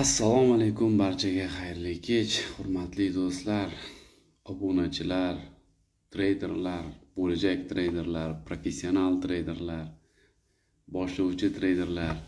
Assalomu alaykum, barchaga xayrli kech, hurmatli do'stlar, obunachilar, treyderlar, bo'lajak treyderlar, professional treyderlar, boshlovchi treyderlar.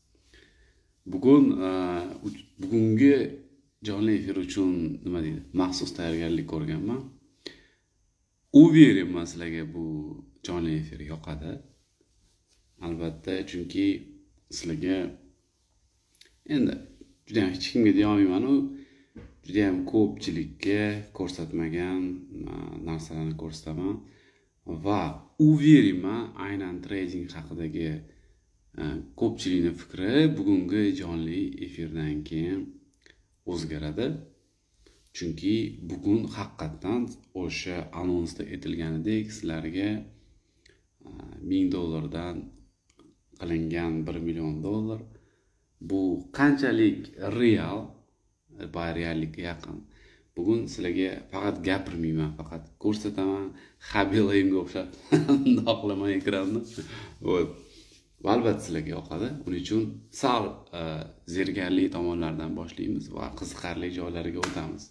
Bugungi jonli efir uchun nima deydi? Maxsus tayyorgarlik ko'rganman. Uverim sizlarga bu jonli efir yoqadi. Albatta, chunki sizlarga endi juda ham hech kimga deyaolmayman, juda ham ko'pchilikka ko'rsatmagan narsalarni ko'rsataman va uverman, aynan trading haqidagi ko'pchilikning fikri bugungi jonli efirdan keyin o'zgaradi. Chunki bugun haqiqatan o'sha anonsda aytilganidek sizlarga $1000 dan qilingan $1 million bu qanchalik real va reallikka yaqin. Bugun sizlarga faqat gapirmayman, faqat ko'rsataman, habelayimga o'xshab doqlaman ekranni. Va albatta sizlarga yoqadi. Buning uchun sal zergarli tomonlardan boshlaymiz va qiziqarli joylariga o'tamiz.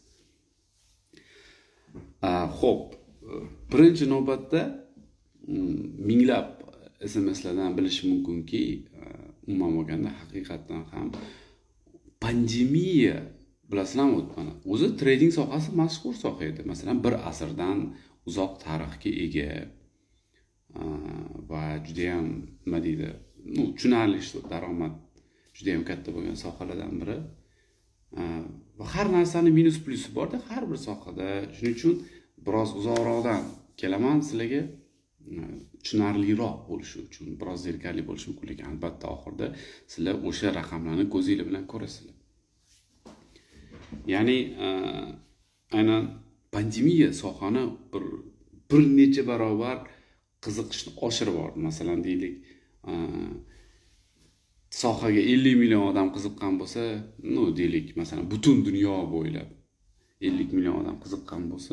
Xo'p, birinchi navbatda minglab SMSlardan bilish mumkinki, umuman olganda haqiqatan ham pandemiya bilasizlarmi, o'zi trading sohasi mashhur soha edi. Masalan, bir asrdan uzoq tarixga ega va juda ham nima deydi, tushunarli daromad juda ham katta bo'lgan sohalardan biri. Va har narsaning minus plusi borda har bir sohada. Shuning uchun biroz uzoqroqdan kelaman sizlarga. Tushunarliroq bo'lishi uchun biroz zerikarli bo'lishi mumkin, lekin albatta oxirida sizlar o'sha raqamlarni ko'zinglar bilan ko'rasizlar. Ya'ni aynan pandemiya sohani bir necha barobar qiziqishni oshirib yubordi. Masalan, deylik, sohaga 50 million odam qiziqqan bo'lsa, deylik, masalan, butun dunyo bo'ylab 50 million odam qiziqqan bo'lsa,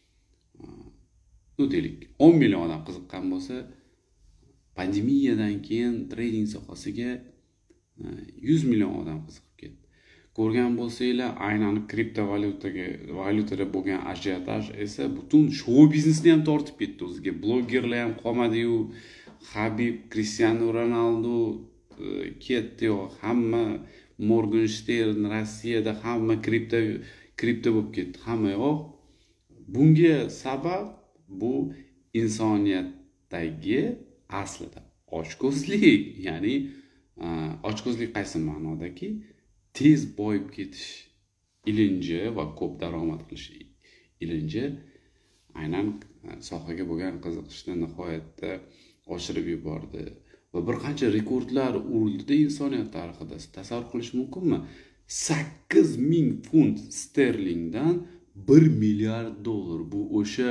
deylik 10 million odam qiziqqan bo'lsa, pandemiyadan keyin trading sohasiga 100 million odam qiziqib ketdi. Ko'rgan bo'lsanglar, aynan kriptovalyutada bo'lgan ajiotaj esa butun shou biznesni ham tortib ketdi o'ziga. Blogerlar ham qolmadi-yu, Habib, Cristiano Ronaldo ketdi-yu, hamma Morgenstern Rossiyada hamma kripto bo'lib ketdi. Hamma yo'q. Bunga sabab bu insoniyatdagi aslida ochko'zlik, ya'ni ochko'zlik qaysi ma'nodaki, tez boyib ketish ilinji va ko'p daromad qilish ilinji aynan sohaga bo'lgan qiziqishni nihoyatda oshirib yubordi va bir qancha rekordlar urildi insoniyat tarixida. Tasavvur qilish mumkinmi? 8000 funt sterlingdan $1 milliard. Bu o'sha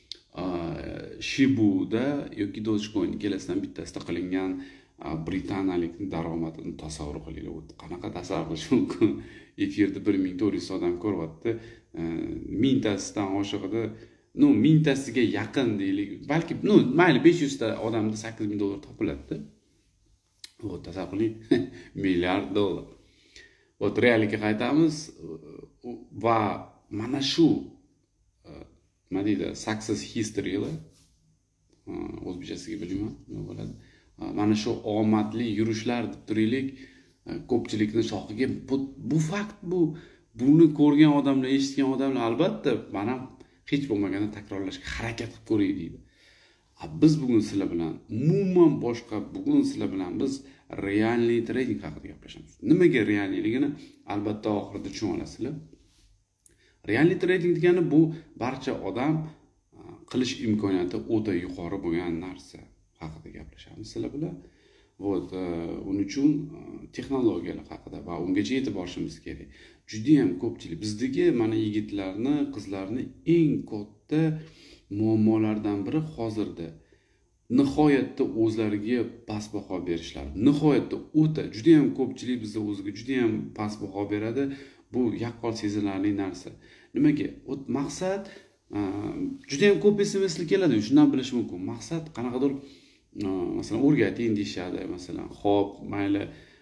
Shibuda yoki Dogecoin kelasidan bittasida qilingan Britaniyalikning daromadini tasavvur qilinglar. Qanaqa tasavvur qilish mumkin? Efirda 1400 odam ko'ryapti. 1000 tasidan oshig'ida, mingtasiga yaqin deylik, balki mayli 500 ta odamda $8000 topiladi. Tasavvur qiling, $1 milliard. Reallikka qaytamiz va mana shu nima deydi, success historylar, o'zbekchasiga bilmayman nima bo'ladi. Mana shu omadli yurishlar deb turaylik, ko'pchilikni sohaga bu fakt, buni ko'rgan odamlar, eshitgan odamlar albatta mana hech bo'lmaganda takrorlashga harakat qilib ko'ray deydi. Biz bugun sizlar bilan umuman boshqa, bugun sizlar bilan biz realniy trading haqida gaplashamiz. Nimaga realniyligini albatta oxirida tushuna olasizlar. Realniy trading degani bu barcha odam qilish imkoniyati o'ta yuqori bo'lgan narsa haqida gaplashamiz sizlar bilan. Uning uchun texnologiyalar haqida va ungacha yetib borishimiz kerak. Juda ham ko'pchilik bizdagi mana yigitlarni, qizlarni eng katta muammolaridan biri hozirda nihoyatda o'zlariga past baho berishlari. Nihoyatda o'ta juda ham ko'pchilik bizda o'ziga juda ham past baho beradi. Bu yaqqol sezilarli narsa. Nimaga? Maqsad juda ham ko'p SMSlar keladi, shundan bilish mumkin. Maqsad qanaqadir masalan o'rgating deyshadi, masalan, xo'p, mayli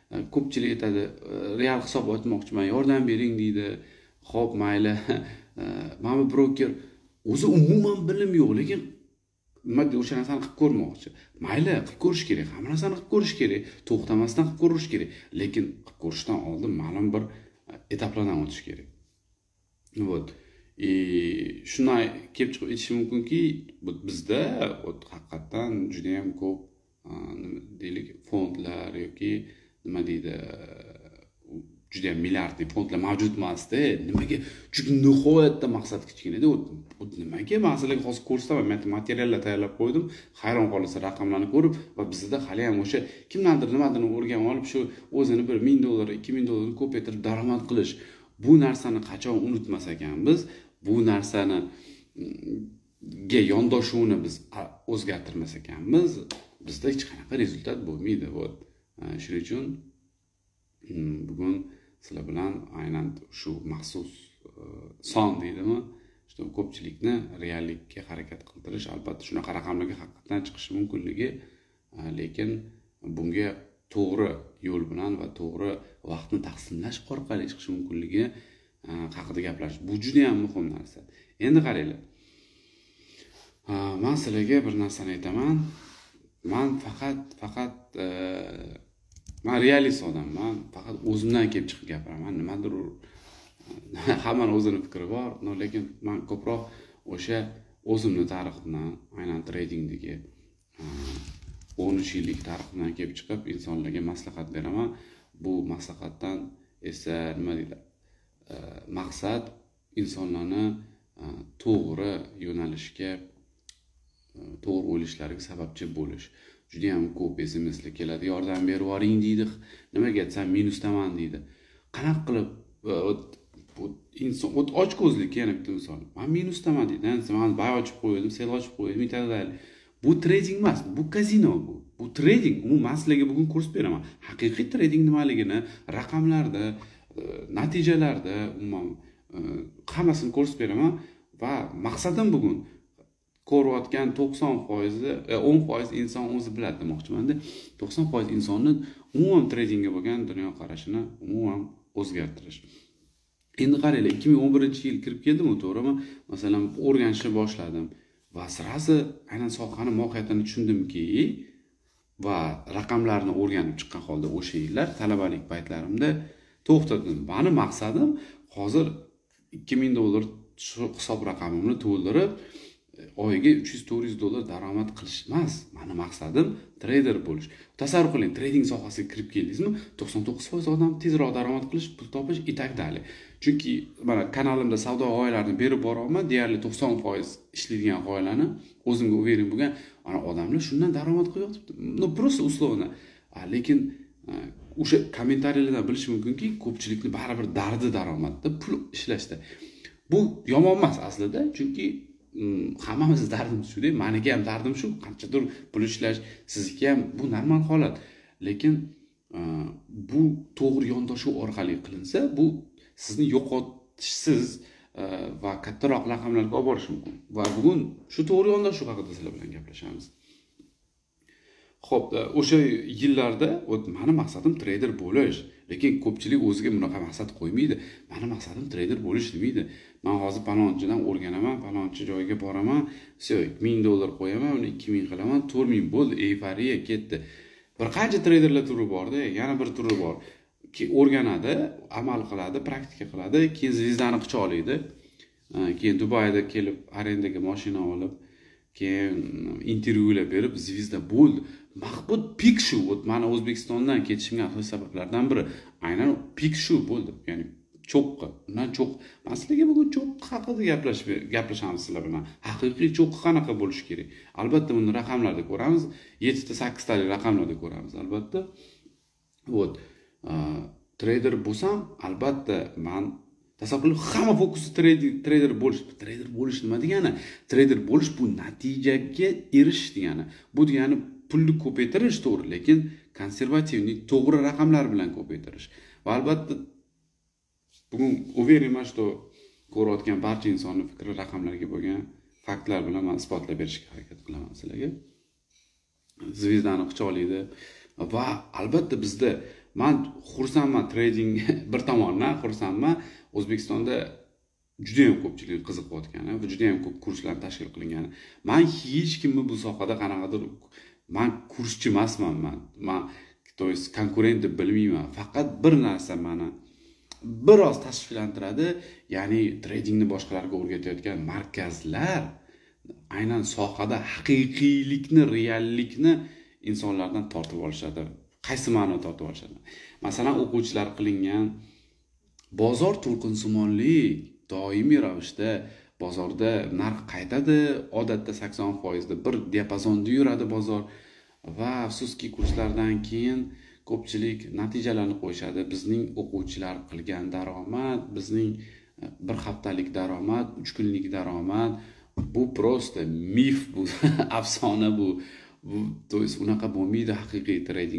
ko'pchilik aytadi, real hisob ochmoqchiman, yordam bering deydi. Xo'p, mayli. Mana bu broker o'zi umuman bilim yo'q, lekin nima deydi, o'sha narsani qilib ko'rmoqchi. Mayli, qilib ko'rish kerak, hamma narsani qilib ko'rish kerak, to'xtamasdan qilib ko'rish kerak, lekin qilib ko'rishdan oldin ma'lum bir etaplardan o'tish kerak. Вот. Shunday kelib chiqib aytish mumkinki, bizda haqiqatan juda ham ko'p nima deylik, fondlar yoki nima deydi, juda ham milliardli fondlar mavjud emasda. Nimaga? Chunki nihoyatda maqsad kichkinada. Nimaga? Men sizlarga hozir ko'rsataman. Men materiallar tayyorlab qo'ydim. Hayron qolasiz raqamlarni ko'rib va bizda hali ham o'sha kimlardir nimadir o'rganib olib, shu o'zini bir $1000, $2000 ko'paytirib daromad qilish. Bu narsani qachon unutmas ekanmiz, bu narsani yondashuvni biz o'zgartirmas ekanmiz, bizda hech qanaqa rezultat bo'lmaydi. Shuning uchun bugun sizlar bilan aynan shu maxsus son deydimi, shu ko'pchilikni reallikka harakat qiltirish, albatta shunaqa raqamlarga haqiqatan chiqishi mumkinligi, lekin bunga to'g'ri yo'l bilan va to'g'ri vaqtni taqsimlash orqali chiqish mumkinligi haqida gaplarish. Bu juda ham muhim narsa. Endi qaranglar. Men sizlarga bir narsani aytaman. Men faqat men realist odamman. Faqat o'zimdan kelib chiqib gapiraman. Nimadir hammani o'zining fikri bor, lekin men ko'proq o'sha o'zimning tariximdan, aynan tradingdagi 13 yillik tariximdan kelib chiqib insonlarga maslahat beraman. Bu maslahatdan esa nima deydi? Maqsad insonlarni to'g'ri yo'nalishga, to'g'ri o'ylashlariga sababchi bo'lish. Juda ham ko'p SMSlar keladi, yordam berib yuboring deydi. Nimaga aytsam minusdaman deydi. Qanaqa qilib inson ochko'zlik yana bitta inson. Men minusdaman deydi. Men bay ochib qo'ydim, sel ochib qo'ydim, aytadi. Bu trading emas, bu kazino bu. Bu trading. Umuman sizlarga bugun ko'rsatib beraman. Haqiqiy trading nimaligini raqamlarda, natijalarda umuman hammasini ko'rsatib beraman va maqsadim bugun ko'rayotgan 90%, 10% inson o'zi biladi demoqchiman-da. 90% insonni umuman tradingga bo'lgan dunyoqarashini umuman o'zgartirish. Endi qaranglar, 2011-yil kirib keldim, to'g'rimi? Masalan, o'rganishni boshladim va sirasi aynan sohani mohiyatini tushundimki va raqamlarni o'rganib chiqqan holda o'sha yillar talabalik paytlarimda to'xtadim. Meni maqsadim hozir $2000 shu hisob raqamimni to'ldirib oyiga $300-400 daromad qilish emas. Meni maqsadim trader bo'lish. Tasavvur qiling, trading sohasiga kirib keldingizmi, 99% odam tezroq daromad qilish, pul topish itakdali. Chunki mana kanalimda savdo g'oyalarini berib boraman, deyarli 90% ishlaydigan g'oyalarni o'zimga o'vering bo'lgan, ana odamlar shundan daromad qilyapti. Просто условно. Lekin o'sha kommentariyalardan bilish mumkinki, ko'pchilikni baribir dardi daromadda, pul ishlashda. Bu yomon emas aslida, chunki hammamiz dardimiz shu-da, meniki ham dardim shu, qanchadir pul ishlash, sizniki ham bu normal holat. Lekin bu to'g'ri yondashuv orqali qilinsa, bu sizni yo'qotishsiz va kattaroq raqamlarga olib borish mumkin. Va bugun shu to'g'ri yondashuv haqida sizlar bilan gaplashamiz. Xo'p, o'sha yillarda meni maqsadim trader bo'lish, lekin ko'pchilik o'ziga bunaqa maqsad qo'ymaydi. Meni maqsadim trader bo'lish demaydi. Men hozir palonchidan o'rganaman, palonchi joyga boraman, $1000 qo'yaman, uni 2000 qilaman, 4000 bo'ldi, euforiya ketdi. Bir qancha traderlar turi borda, yana bir turi bor. Ki o'rganadi, amal qiladi, praktika qiladi, keyin zvizdani qichoqlaydi. Keyin Dubayda kelib arendaga mashina olib, keyin intervyular berib zvizda bo'ldi. Mahbud pik shu. Meni O'zbekistondan ketishimga asosiy sabablardan biri aynan pik shu bo'ldi. Ya'ni cho'qqi. Undan cho'q. Men sizlarga bugun cho'qqi haqida gaplashamiz sizlar bilan. Haqiqiy cho'qqi qanaqa bo'lishi kerak? Albatta buni raqamlarda ko'ramiz. 7 ta 8 talik raqamlarda ko'ramiz, albatta. Trader bo'lsam, albatta men tasavvur qiling, hamma fokusi trader bo'lish. Trader bo'lish nima degani? Trader bo'lish bu natijaga erishish degani. Bu degani pulni ko'paytirish to'g'ri, lekin konservativni to'g'ri raqamlar bilan ko'paytirish. Va albatta bugun uverman, что ko'rayotgan barcha insonning fikri raqamlarga bo'lgan faktlar bilan men isbotlab berishga harakat qilaman sizlarga. Zvizdani qichoqlaydi va albatta bizda men xursandman trading bir tomondan xursandman. O'zbekistonda juda ham ko'pchilik qiziqayotgani va juda ham ko'p kurslar tashkil qilingani. Men hech kimni bu sohada qanaqadir men kurschi emasman men to есть konkurent deb bilmayman. Faqat bir narsa meni biroz tashvishlantiradi, ya'ni tradingni boshqalarga o'rgatayotgan markazlar aynan sohada haqiqiylikni, reallikni insonlardan tortib olishadi. Qaysi ma'noda tortib olishadi? Masalan, o'quvchilar qilingan bozor to'lqinsimonlik doimiy ravishda bozorda narx qaytadi, odatda 80% da bir diapazonda yuradi bozor va afsuski kurslardan keyin ko'pchilik natijalarni qo'yishadi. Bizning o'quvchilar qilgan daromad, bizning bir haftalik daromad, 3 kunlik daromad bu prosta mif, bu afsona bu to есть unaqa bo'lmaydi haqiqiy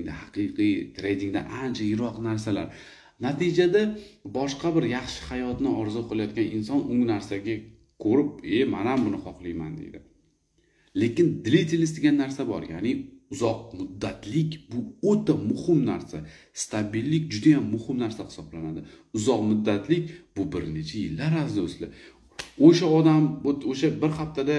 tradingda ancha yiroq narsalar. Natijada boshqa bir yaxshi hayotni orzu qilayotgan inson u narsaga ko'rib, "Men ham buni xohlayman" deydi. Lekin длительность degan narsa bor, ya'ni uzoq muddatlik bu o'ta muhim narsa. Stabillik juda ham muhim narsa hisoblanadi. Uzoq muddatlik bu bir necha yillar aziz do'stlar. O'sha odam o'sha bir haftada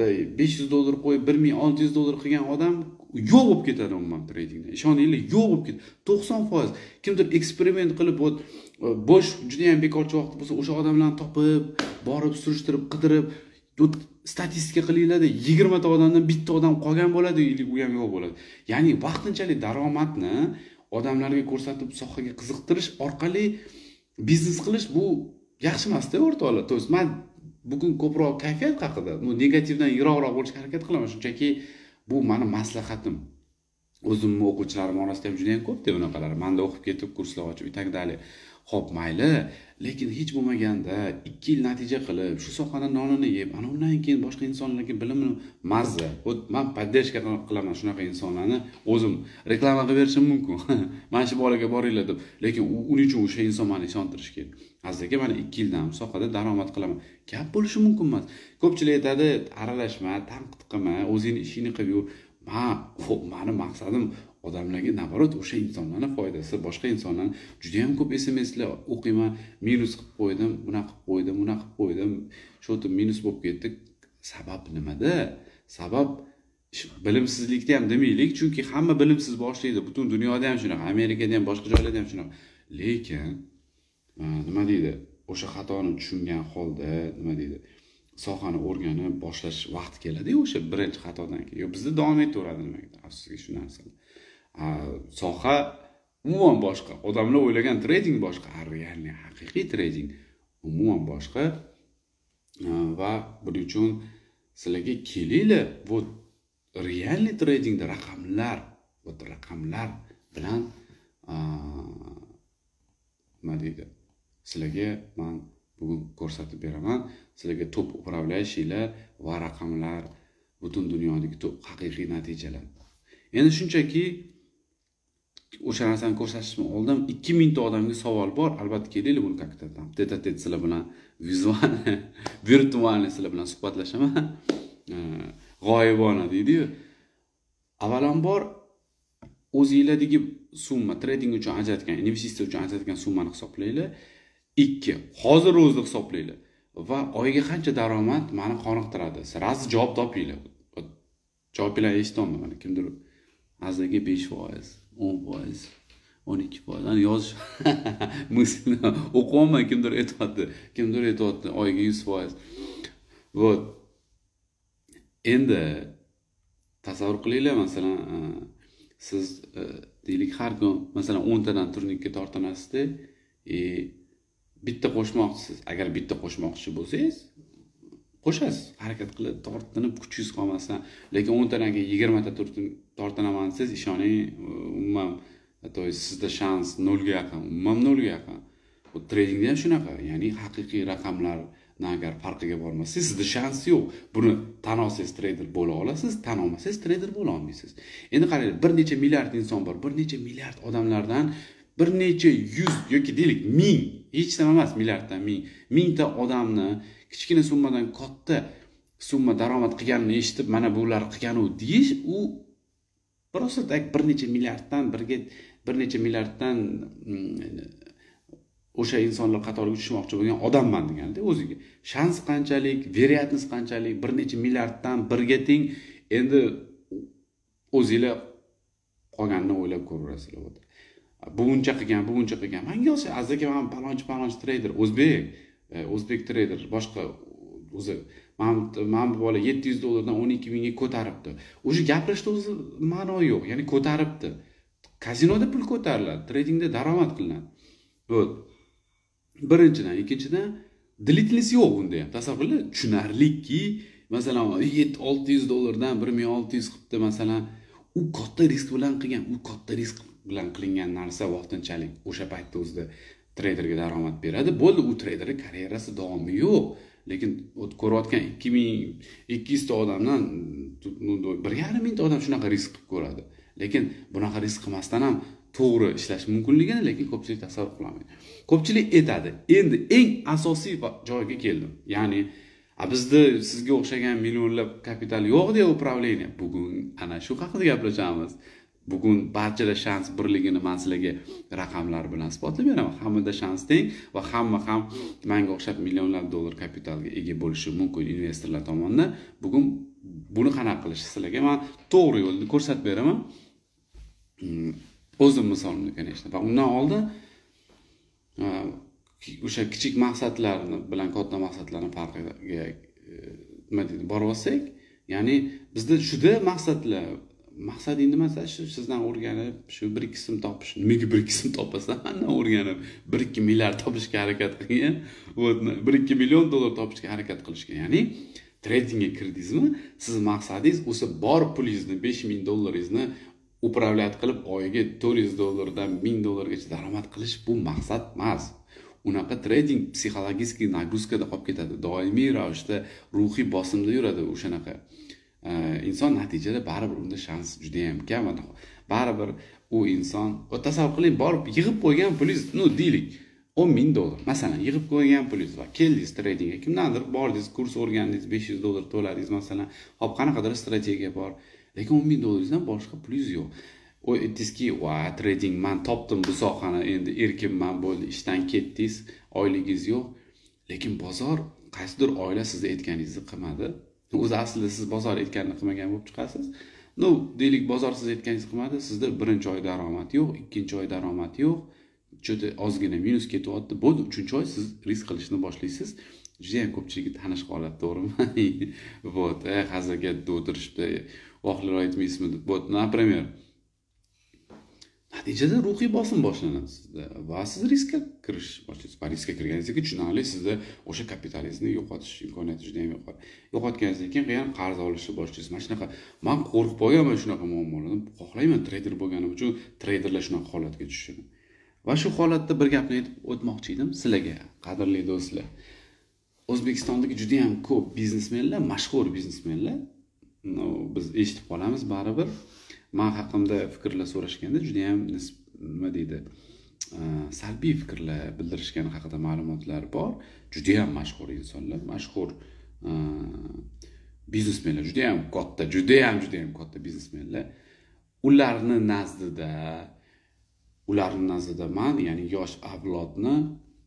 $500 qo'yib $1600 qilgan odam yo'q bo'lib ketadi umuman tradingda. Ishoninglar, yo'q bo'lib ketadi. 90%. Kimdir eksperiment qilib bo'sh juda ham bekorchi vaqt bo'lsa, o'sha odamlarni topib, borib surishtirib, qidirib, statistika qilinglarda 20 ta odamdan bitta odam qolgan bo'ladi, u ham yo'q bo'ladi. Ya'ni vaqtinchalik daromadni odamlarga ko'rsatib, sohaga qiziqtirish orqali biznes qilish bu yaxshi emas-da o'rtoqlar. To есть men bugun ko'proq kayfiyat haqida, negativdan yiroqroq bo'lishga harakat qilaman. Shunchaki bu meni maslahatim. O'zimning o'quvchilarim orasida ham juda ham ko'p deb unaqalar. Menda o'qib ketib, kurslar ochib, itagdali. Xo'p, mayli, lekin hech bo'lmaganda 2 yil natija qilib, shu sohadan nonini yeb, ana undan keyin boshqa insonlarga bilimni mazza. Men podдержка qilaman shunaqa insonlarni, o'zim reklama qilib berishim mumkin. Mana shu bolaga boringlar deb. Lekin uning uchun o'sha inson meni ishontirish kerak. Azizga mana 2 yildan sohada daromad qilaman. Gap bo'lishi mumkin emas. Ko'pchilik aytadi, aralashma, tanqid qilma, o'zing ishingni qilib yur. Meni maqsadim odamlarga naborot o'sha insonlarning foydasi, boshqa insonlarni juda ham ko'p SMSlar o'qiyman, minus qilib qo'ydim, bunaqa qilib qo'ydim, shu minus bo'lib ketdi. Sabab nimada? Sabab bilimsizlikda ham demaylik, chunki hamma bilimsiz boshlaydi. Butun dunyoda ham shunaqa, Amerikada ham, boshqa joylarda ham shunaqa. Lekin nima deydi? O'sha xatoni tushungan holda, nima deydi? Sohani o'rganib boshlash vaqti keladi-ku, o'sha birinchi xatodan keyin. Bizda davom etaveradi nimaga? Afsuski shu narsa. Soha umuman boshqa. Odamlar o'ylagan trading boshqa, realni haqiqiy trading umuman boshqa. Va buning uchun sizlarga kelinglar, bu realni tradingda raqamlar bilan nima deydi? Sizlarga men bugun ko'rsatib beraman. Sizlarga top upravляющийlar va raqamlar, butun dunyodagi top haqiqiy natijalar. Endi shunchaki o'sha narsani ko'rsatishdan oldin 2000 ta odamga savol bor. Albatta kelinglar buni как-то там tete-a-tete sizlar bilan virtual sizlar bilan suhbatlashaman. G'oyibona deydi-yu. Avvalambor o'zinglardagi summa, trading uchun ajratgan, investitsiya uchun ajratgan summani hisoblanglar. 2. Hozir o'zida hisoblanglar va oyiga qancha daromad meni qoniqtiradi. Sirasi javob topinglar. Javob bilan eshitdim mana kimdir azliga 5%, 10%, 12%. Ani yozish mislni o'qiyman, kimdir aytadi, oyiga 100%. Вот. Endi tasavvur qilinglar, masalan, siz deylik har kun masalan 10 tadan turnikka tortinasizda, bitta qo'shmoqchisiz. Agar bitta qo'shmoqchi bo'lsangiz, qo'shasiz, harakat qilib, tortinib, kuchingiz qolmasdan. Lekin 10 tadan 20 ta tortinaman siz, ishoning, umuman, to есть sizda shans 0 ga yaqin, umuman 0 ga yaqin. Bu tradingda ham shunaqa, ya'ni haqiqiy raqamlarni agar farqiga bormasangiz, sizda shans yo'q. Buni tan olsangiz trader bo'la olasiz, tan olmasangiz trader bo'la olmaysiz. Endi qaranglar, bir necha milliard inson bor, bir necha milliard odamlardan bir necha 100 yoki deylik 1000, hech nima emas, milliarddan 1000 ta odamni kichkina summadan katta summa daromad qilganini eshitib, mana bular qilgan-u deyish, u prosta bir necha milliarddan birga bir necha milliarddan o'sha insonlar qatoriga tushmoqchi bo'lgan odamman deganda o'ziga. Shans qanchalik, veriyatность qanchalik, bir necha milliarddan birga teng. Endi o'zinglar qolganini o'ylab ko'raverasizlar. Buncha qilgan. Menga olsa azaka men palonchi trader, o'zbek trader, boshqa o'zi men bu bola $700 dan 12 mingga ko'taribdi. O'sha gapirishda o'zi ma'no yo'q. Ya'ni ko'taribdi. Kazinoda pul ko'tariladi, tradingda daromad qilinadi. Bu birinchidan, ikkinchidan длительность yo'q bunda ham. Tasavvur qiling, tushunarliki, masalan, $600 dan 1600 qilibdi, masalan, u katta risk bilan qilingan narsa vaqtinchalik o'sha paytda o'zida traderga daromad beradi. Bo'ldi, u traderning karyerasi davomi yo'q. Lekin ko'rayotgan 2200 ta odamdan 1,5 mingta odam shunaqa risk qilib ko'radi. Lekin bunaqa risk qilmasdan ham to'g'ri ishlash mumkinligini lekin ko'pchilik tasavvur qilmaydi. Ko'pchilik aytadi. Endi eng asosiy joyga keldim. Ya'ni bizda sizga o'xshagan millionlab kapital yo'q-da upravleniya. Bugun ana shu haqida gaplashamiz. Bugun barchada shans birligini men sizlarga raqamlar bilan isbotlab beraman. Hammada shans teng va hamma ham menga o'xshab millionlab dollar kapitalga ega bo'lishi mumkin investorlar tomonidan. Bugun buni qanaqa qilish sizlarga men to'g'ri yo'lni ko'rsatib beraman. O'zim misolimni конечно. Va undan oldin o'sha kichik maqsadlarni bilan katta maqsadlarning farqiga nima deydi, borib olsak, ya'ni bizda juda maqsading nimasi shu sizdan o'rganib, shu 1-2 so'm topish. Nimaga 1-2 so'm topasan? Mana o'rganib 1-2 milliard topishga harakat qilgan, 1-2 million dollar topishga harakat qilishgan. Ya'ni tradingga kirdingizmi, siz maqsadingiz o'sha bor pulingizni, $5000 upravlat qilib oyiga $400 dan $1000 daromad qilish bu maqsad emas. Unaqa trading psixologik nagruskada qolib ketadi. Doimiy ravishda ruhiy bosimda yuradi o'shanaqa. Inson natijada baribir unda shans juda ham kam. Baribir u inson, tasavvur qiling, borib yig'ib qo'ygan pulingiz, deylik, $10,000 masalan, yig'ib qo'ygan pulingiz va keldingiz tradingga. Kimdandir bordingiz, kurs o'rgandingiz, $500 to'ladingiz masalan. Hop, qanaqadir strategiya bor. Lekin $10,000 dan boshqa pulingiz yo'q. O aytdingizki, "Va, trading men topdim bu sohani, endi erkinman bo'ldi, ishdan ketdingiz, oyligingiz yo'q." Lekin bozor qaysidir oila sizga aytganingizni qilmadi. O'zi aslida siz bozor aytganini qilmagan bo'lib chiqasiz. Deylik, bozor siz aytganingizni qilmadi, sizda birinchi oy daromad yo'q, ikkinchi oy daromad yo'q, juda ozgina minus ketyapti. Bo'ldi, uchinchi oy siz risk qilishni boshlaysiz. Juda ham ko'pchilikka tanish holat, to'g'rimi? Vot, hazilga do'dirishdi, oxirlar aytmaysizmi? Vot, например, natijada ruhiy bosim boshlanadi sizda va siz riskka kirish boshlaysiz. Va riskka kirganingizda tushunarli sizda o'sha kapitalingizni yo'qotish imkoniyati juda ham yuqori. Yo'qotganingizdan keyin yana qarz olishni boshlaysiz. Mana shunaqa men qo'rqib qolganman shunaqa muammolardan. Xohlayman trader bo'lganim uchun traderlar shunaqa holatga tushishini. Va shu holatda bir gapni aytib o'tmoqchi edim sizlarga, qadrli do'stlar. O'zbekistondagi juda ham ko'p biznesmenlar, mashhur biznesmenlar, biz eshitib qolamiz baribir. Men haqimda fikrlar so'rashganda juda ham nima deydi, salbiy fikrlar bildirishgani haqida ma'lumotlar bor. Juda ham mashhur insonlar, mashhur biznesmenlar, juda ham katta biznesmenlar. Ularning nazdida men, ya'ni yosh avlodni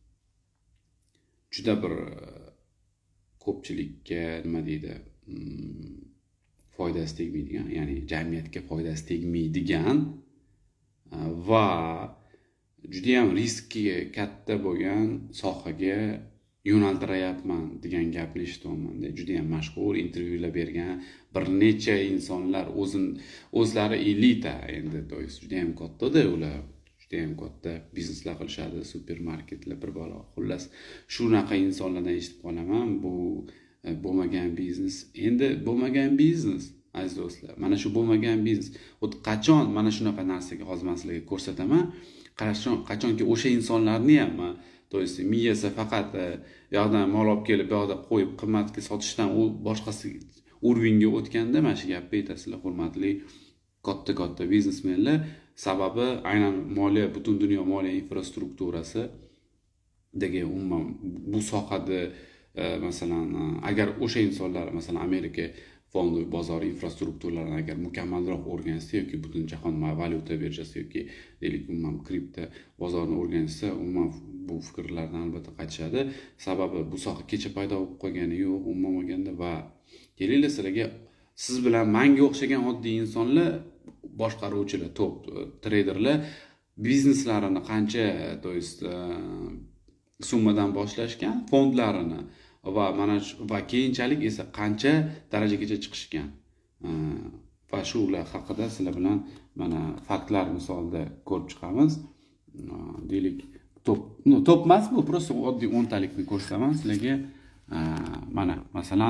juda bir ko'pchilikka nima deydi, foydasi tegmaydigan, ya'ni jamiyatga foydasi tegmaydigan va juda ham riski katta bo'lgan sohaga yo'naltirayapman degan gapni eshitganman-da. Juda ham mashhur intervyular bergan bir necha insonlar o'zlari elita, endi juda ham katta-da ular. Juda ham katta bizneslar qilishadi, supermarketlar bir balo. Xullas, shunaqa insonlardan eshitib qolaman. Bu bo'lmagan biznes. Endi bo'lmagan biznes, aziz do'stlar. Mana shu bo'lmagan biznes. Qachon mana shunaqa narsaga hozir men sizlarga ko'rsataman. Qachonki o'sha insonlarni ham, miyasi faqat yoqdan mol olib kelib, yoqda qo'yib qimmatga sotishdan u boshqasi urovingga o'tganda mana shu gapni aytasizlar, hurmatli katta biznesmenlar. Sababi aynan moliya, butun dunyo moliya infrastrukturasi dagi umuman bu sohada masalan, agar o'sha insonlar masalan Amerika fondiy bozor infrastrukturalarni agar mukammalroq o'rgansa yoki butun jahon valyuta birjasi yoki deylik umuman kripto bozorini o'rgansa, umuman bu fikrlardan albatta qaytishadi. Sababi bu soha kecha paydo bo'lib qolgani yo'q, umuman olganda. Va kelinglar, sizlarga siz bilan menga o'xshagan oddiy insonlar, boshqaruvchilar, top treyderlar bizneslarini qancha, to есть summadan boshlashgan, fondlarini va keyinchalik esa qancha darajagacha chiqishgan. Va shular haqida sizlar bilan mana faktlar misolida ko'rib chiqamiz. Deylik, top emas bu, просто oddiy 10 talikni ko'rsataman sizlarga. Mana masalan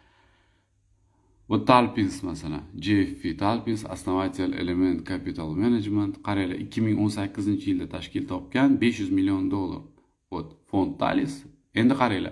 bu Talpins, masalan JFP Talpins, основатель Element Capital Management, qaranglar 2018-yilda tashkil topgan, $500 million. Fond Talis. Endi qaranglar,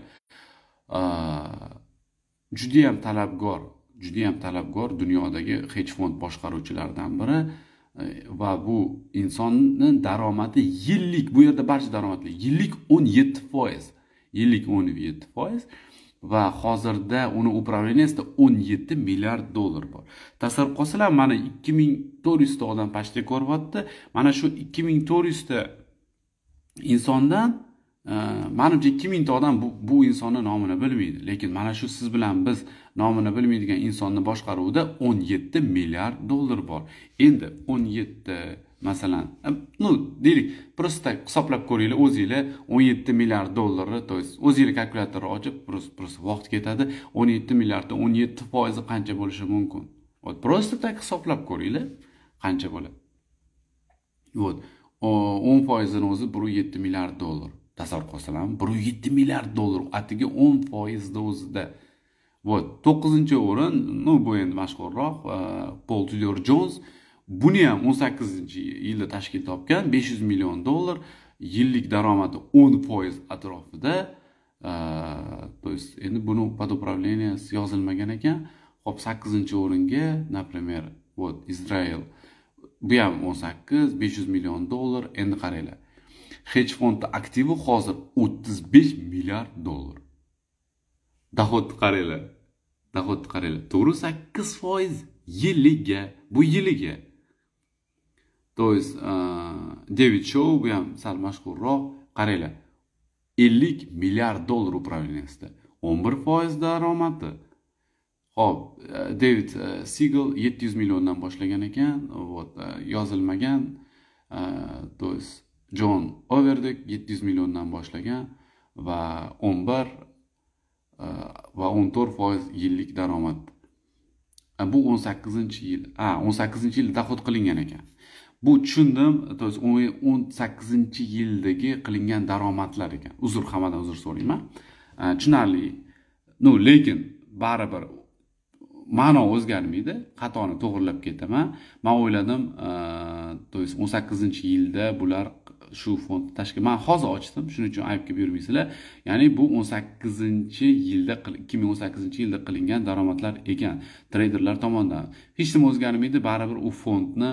juda ham talabgor dunyodagi hedge fond boshqaruvchilaridan biri va bu insonning daromadi yillik, bu yerda barcha daromadlar yillik 17%. Yillik 17%. Va hozirda uni upravleniyasida $17 milliard bor. Tasavvur qilsanglar, mana 2400 ta odam pastda ko'ryapti. Mana shu 2400 ta insondan menimcha 2000 ta odam bu insonning nomini bilmaydi. Lekin mana shu siz bilan biz nomini bilmaydigan insonni boshqaruvida $17 milliard bor. Endi 17 masalan, deylik, просто hisoblab ko'ringlar o'zingizlar, $17 milliard, to есть o'zingizlar kalkulyatorni ochib, просто vaqt ketadi. 17 milliarddan 17% qancha bo'lishi mumkin? Просто tak hisoblab ko'ringlar, qancha bo'ladi. 10% ni o'zi $107 milliard. Tasavvur qilsanglar, $107 milliard, atiga 10% o'zida. 9-o'rin, bu endi mashhurroq, Paul Tudor Jones. Buni ham 18-yilda tashkil topgan, $500 million, yillik daromadi 10% atrofida. То есть endi buni pod upravleniyasi yozilmagan ekan. Xo'p, 8-o'ringa, например, Izrael. Bu ham 18, $500 million. Endi qaranglar. Hedge fondda aktivi hozir $35 milliard. Dohodni qaranglar. 8% yilliga, bu yiliga. To есть David Shaw, bu ham sal mashhurroq, qaranglar. $50 milliard upravleniyasida, 11% daromadi. Hop, David Siegel 700 milliondan boshlagan ekan, yozilmagan. To есть John Overdick 700 milliondan boshlagan va 11 va 14% yillik daromad. Bu 18-yil. 18-yilda dohod qilingan ekan. Bu tushundim, to есть 18-yildagi qilingan daromadlar ekan. Hammadan uzr so'rayman. Tushunarli. Lekin baribir ma'no o'zgarmaydi. Xatoni to'g'rilab ketaman. Men o'yladim, to есть 18-yilda bular shu fond tashkil. Men hozir ochdim, shuning uchun aybga buyurmaysizlar. Ya'ni bu 2018-yilda qilingan daromadlar ekan, treyderlar tomonidan. Hech nima o'zgarmaydi, baribir u fondni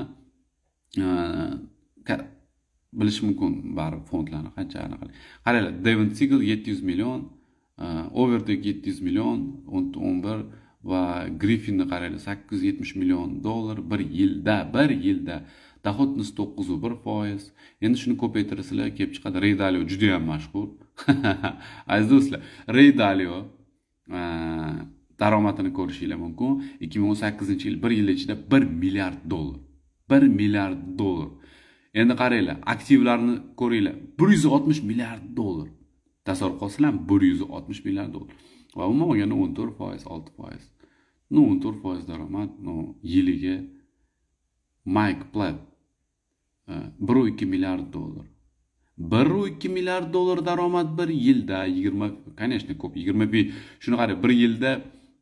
bilish mumkin, baribir fondlarni qancha aniq. Qaranglar, David Siegel 700 million, Overdick 700 million, 11 va Griffinni qaranglar, $870 million bir yilda. Dohod nisbati 9.1%. Endi shuni ko'paytirsizlar, kelib chiqadi. Ray Dalio juda ham mashhur. Aziz do'stlar, Ray Dalio daromadini ko'rishingiz mumkin. 2018-yil bir yil ichida $1 milliard. $1 milliard. Endi qaranglar, aktivlarni ko'ringlar. $160 milliard. Tasavvur qilsanglar, $160 milliard. Va umuman olganda 14%, 6%. 14% daromad, yiliga. Mike Platt $1.2 milliard. $1.2 milliard daromad bir yilda, 20, конечно, ko'p, 25. Shuni qarang, bir yilda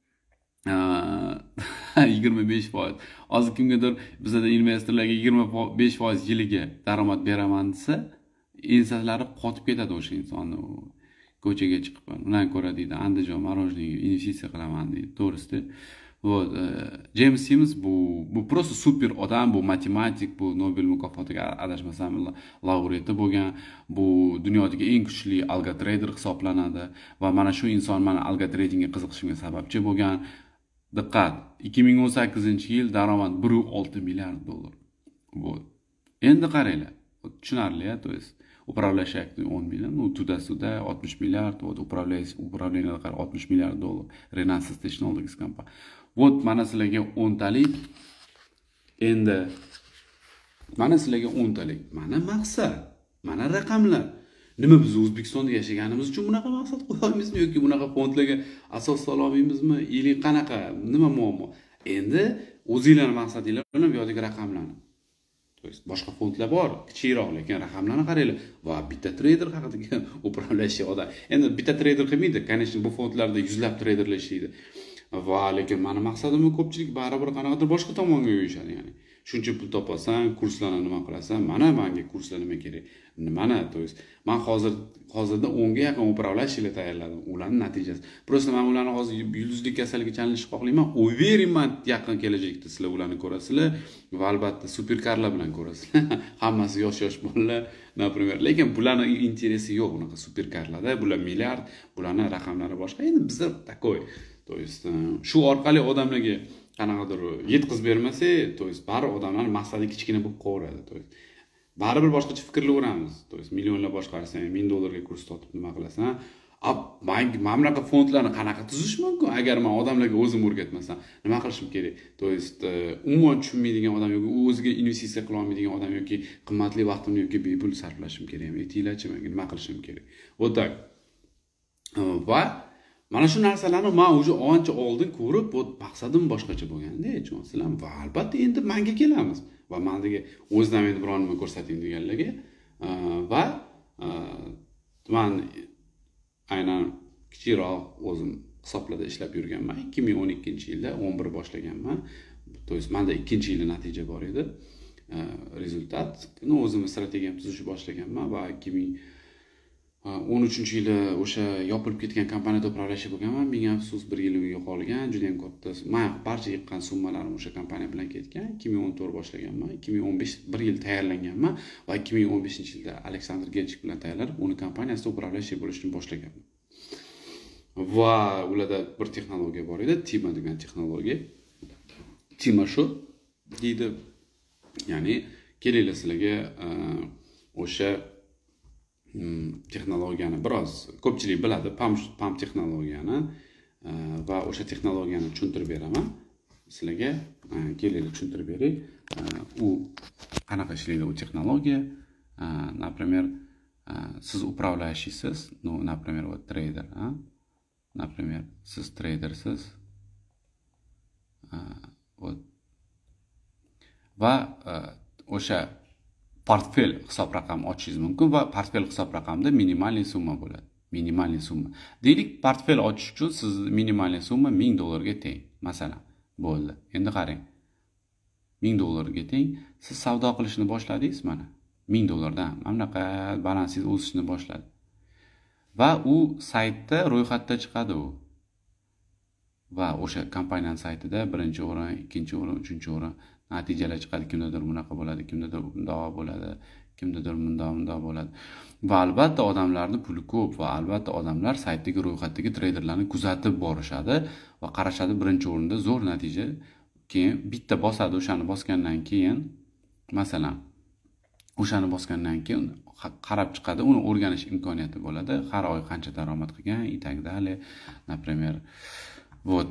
25%. Hozir kimgadir bizda investorlarga 25% yiliga daromad beraman desa, ensalari qotib ketadi o'sha insonni. Ko'chaga chiqib, undan ko'ra deydi, Andijon marojniga investitsiya qilaman deydi, to'g'risi. James Simmons bu просто super odam, bu matematik, bu Nobel mukofotiga adashmasam laureati bo'lgan, bu dunyodagi eng kuchli algo trader hisoblanadi va mana shu inson mana algo tradingga qiziqishimga sababchi bo'lgan. Diqqat, 2018-yil daromad 1,6 milliard dollar. Вот. Endi qaranglar. Tushunarli, то есть управляющий актив 10 million, ну туда-сюда 60 milliard, вот управление 60 milliard dollar. Renaissance Technologies компания. Вот mana sizlarga 10 talik. Endi mana sizlarga 10 talik. Mana maqsad, mana raqamlar. Nima biz O'zbekistonda yashaganimiz uchun bunaqa maqsad qo'yamizmi yoki bunaqa fondlarga asos sola olmaymizmi? Yili qanaqa? Nima muammo? Endi o'zingizlarning maqsadinglar bilan bu yerdagi raqamlarni. То есть boshqa fondlar bor, kichikroq, lekin raqamlarni qaranglar. Va bitta trader haqida upravlashi odam. Endi bitta trader qilmaydi. Конечно, bu fondlarda yuzlab traderlar ishlaydi. Va lekin meni maqsadim ko'pchilik baribir qanaqadir boshqa tomonga yo'yishadi, ya'ni. Shuncha pul topasan, kurslarni nima qilasan? Mana menga kurslar nima kerak? Mana, то есть men hozirda 10 ga yaqin upravlashchilar tayyorladim. Ularning natijasi. Просто men ularni hozir yulduzlik kasalligiga chalinishni xohlayman. O'yveriman yaqin kelajakda sizlar ularni ko'rasizlar va albatta superkarlar bilan ko'rasizlar. Hammasi yosh bolalar, например. Lekin bularning interesi yo'q unaqa superkarlarda. Bular milliard, bularning raqamlari boshqa. Endi bizda takoy. То есть shu orqali odamlarga qanaqadir yetkazib bermasak, то есть baribir odamlar maqsadi kichkina bo'lib qolaveradi. То есть baribir boshqacha fikrlayveramiz. То есть millionlar boshqarsan, $1000 ga kurs sotib nima qilasan? Mana bunaqa fondlarni qanaqa tuzish mumkin agar men odamlarga o'zim o'rgatmasam? Nima qilishim kerak? То есть umuman tushunmaydigan odam yoki o'ziga investitsiya qila olmaydigan odam yoki qimmatli vaqtimni yoki bepul sarflashim kerak. Aytinglarchi menga nima qilishim kerak? Вот так. Va mana shu narsalarni men уже ancha oldin ko'rib, maqsadim boshqacha bo'lganda, aytmoqchiman. Va albatta endi menga kelamiz. Va menga o'zimdan endi biror nima ko'rsating deganlarga va men aynan kichikroq o'zim hisoblarda ishlab yurganman. 2012-yilda 11 boshlaganman. То есть menda 2-yilda natija bor edi. Rezultat, o'zimning strategiyamni tuzishni boshlaganman va 2013-yilda o'sha yopilib ketgan kompaniyada upravlashi bo'lganman. Menga afsus 1 yil yo'qolgan, juda ham katta. Men barcha yiqqan summalarim o'sha kompaniya bilan ketgan. 2014 boshlaganman. 2015 1 yil tayyorlanganman va 2015-yilda Aleksandr Genchik bilan tayyorlanib, uni kompaniyasida upravlashi bo'lishni boshlaganman. Va ularda bir texnologiya bor edi, Tima degan texnologiya. Tima shu deydi. Ya'ni kelinglar sizlarga o'sha texnologiyani biroz ko'pchilik biladi, PAM texnologiyani va o'sha texnologiyani tushuntirib beraman sizlarga. Kelinglar tushuntirib beray. U qanaqa ishlaydi u texnologiya? Например, siz upravlaysiz, ну, например, вот трейдер, например, siz treydersiz. Вот. Va o'sha portfel hisob raqam ochishingiz mumkin va portfel hisob raqamida minimalniy summa bo'ladi. Minimalniy summa. Deylik, portfel ochish uchun siz minimalniy summa $1000 ga teng. Masalan, bo'ldi. Endi qarang. $1000 ga teng. Siz savdo qilishni boshladingiz mana. $1000 dan mana bunaqa balansingiz o'sishni boshladi. Va u saytda ro'yxatda chiqadi u. Va o'sha kompaniyaning saytida 1-o'rin, 2-o'rin, 3-o'rin natijalar chiqadi. Kimdadir bunaqa bo'ladi, kimdadir bundoq bo'ladi, kimdadir bundoq bo'ladi. Va albatta odamlarning puli ko'p va albatta odamlar saytdagi ro'yxatdagi treyderlarni kuzatib borishadi va qarashadi 1-o'rinda zo'r natija. Keyin bitta bosadi, o'shani bosgandan keyin masalan o'shani bosgandan keyin qarab chiqadi, uni o'rganish imkoniyati bo'ladi. Har oy qancha daromad qilgan, и так далее. Например, вот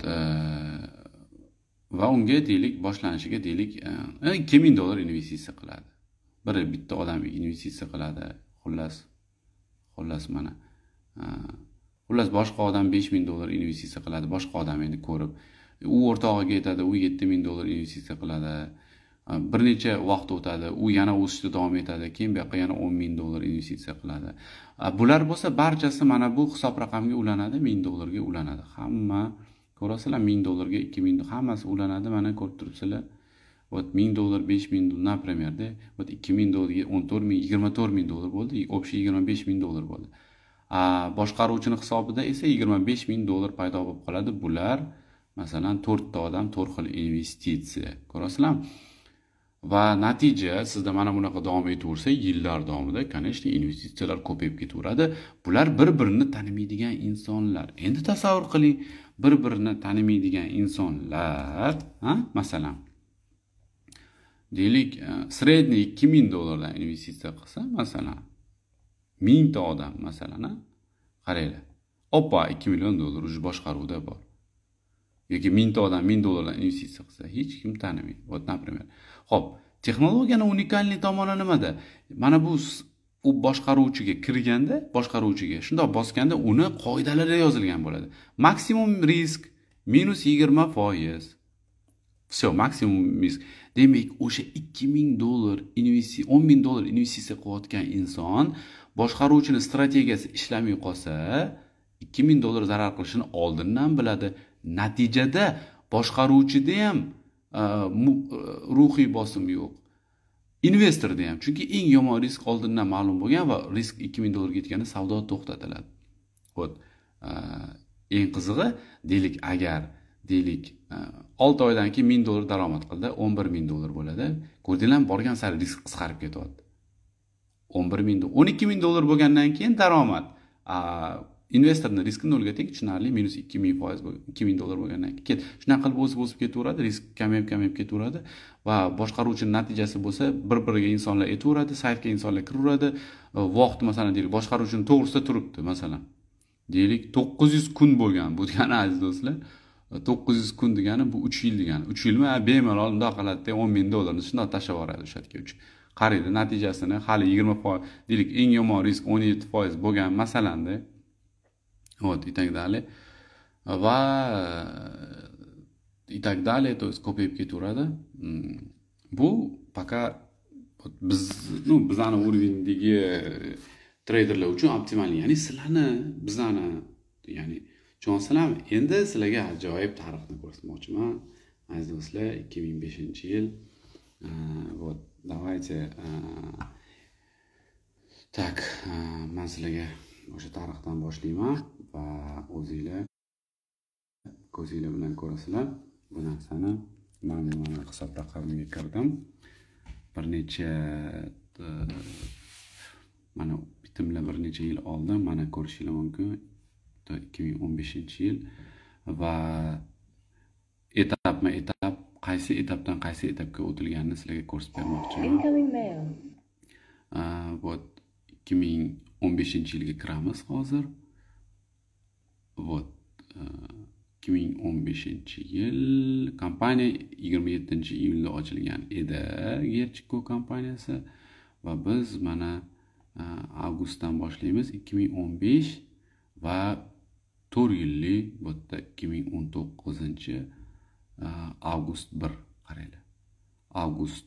va unga deylik boshlanishiga deylik $2000 investitsiya qiladi. Bitta odam investitsiya qiladi. Xullas mana. Xullas boshqa odam $5000 investitsiya qiladi. Boshqa odam endi ko'rib, u o'rtog'iga aytadi, u $7000 investitsiya qiladi. Bir necha vaqt o'tadi, u yana o'sishda davom etadi, keyin bu yoqqa yana $10000 investitsiya qiladi. Bular bo'lsa barchasi mana bu hisob raqamga ulanadi, $1000 ga ulanadi. Hamma ko'rasizlar, $1000 ga $2000 hammasi ulanadi, mana ko'rib turibsizlar. Вот $1000, $5000, например, da, вот $2000 ga $14000, $24000 bo'ldi, общий $25000 bo'ldi. Boshqaruvchining hisobida esa $25000 paydo bo'lib qoladi. Bular masalan 4 ta odam 4 xil investitsiya. Ko'rasizlarmi? Va natija sizda mana bunaqa davom etaversa, yillar davomida, конечно, investitsiyalar ko'payib ketaveradi. Bular bir-birini tanimaydigan insonlar. Endi tasavvur qiling, bir-birini tanimaydigan insonlar, masalan, deylik, sredniy $2000 investitsiya qilsa, masalan, 1000 ta odam, masalan, qaranglar. Oppa, $2 million уже boshqaruvda bor. Yoki 1000 ta odam $1000 investitsiya qilsa, hech kim tanimaydi. Вот, например. Xo'p, texnologiyani unikalniy tomoni nimada? Mana bu u boshqaruvchiga kirganda, boshqaruvchiga shundoq bosganda uni qoidalarida yozilgan bo'ladi. Maksimum risk -20%. Все, maksimum risk. Demak, o'sha $2000 investitsiya, $10,000 investitsiya qilayotgan inson boshqaruvchining strategiyasi ishlamay qolsa, $2000 zarar qilishini oldindan biladi. Natijada boshqaruvchida ham ruhiy bosim yo'q. Investorda ham, chunki eng yomon risk oldindan ma'lum bo'lgan va risk $2000 ketganda savdo to'xtatiladi. Xo'p, eng qizig'i, deylik, agar deylik 6 oydan keyin $1000 daromad qildi, $11,000 bo'ladi. Ko'rdinglarmi, borgan sari risk qisqarib ketyapti. $11,000, $12,000 bo'lgandan keyin daromad. Investorning riski nolga teng, tushunarli, -2000% $2000 bo'lgandan keyin shunaqa qilib o'sib ketaveradi, risk kamayib ketaveradi va boshqaruvchining natijasi bo'lsa, bir-biriga insonlar aytaveradi, saytga insonlar kiraveradi. Vaqt, masalan, deylik, boshqaruvchining to'g'risida turibdi, masalan. Deylik, 900 kun bo'lgan. Bu degani, aziz do'stlar, 900 kun degani bu 3 yil degani. 3 yilmi, bemalol bundoq qiladi-da, $10,000 shundoq tashlab yuboradi o'sha yerga. Qaraydi, natijasini hali 20%, deylik, eng yomon risk 17% bo'lgan, masalanda. Вот, и так далее. Va и так далее, то есть ko'payib ketaveradi. Bu faqat bizani уровеньdagi treyderlar uchun optimal, ya'ni sizlarni, bizani, ya'ni tushunasizlarmi? Endi sizlarga ajoyib tarixni ko'rsatmoqchiman. Aziz do'stlar, 2005-yil. Вот, давайте так, men sizlarga o'sha tarixdan boshlayman va o'zinglar ko'zinglar bilan ko'rasizlar. Bu narsani mana hisob raqamimga kirdim. Bir necha mana bitimlar bir necha yil oldin mana ko'rishingiz mumkin. 2015-yil va etap qaysi etapdan qaysi etapga o'tilganini sizlarga ko'rsatib bermoqchiman. Вот 2015-yilga kiramiz hozir. Вот 2015-yil kompaniya 27-iyulda ochilgan edi, Gerchiko kompaniyasi va biz mana avgustdan boshlaymiz 2015 va 4 yillik bu yerda 2019-avgust 1 qaranglar. Avgust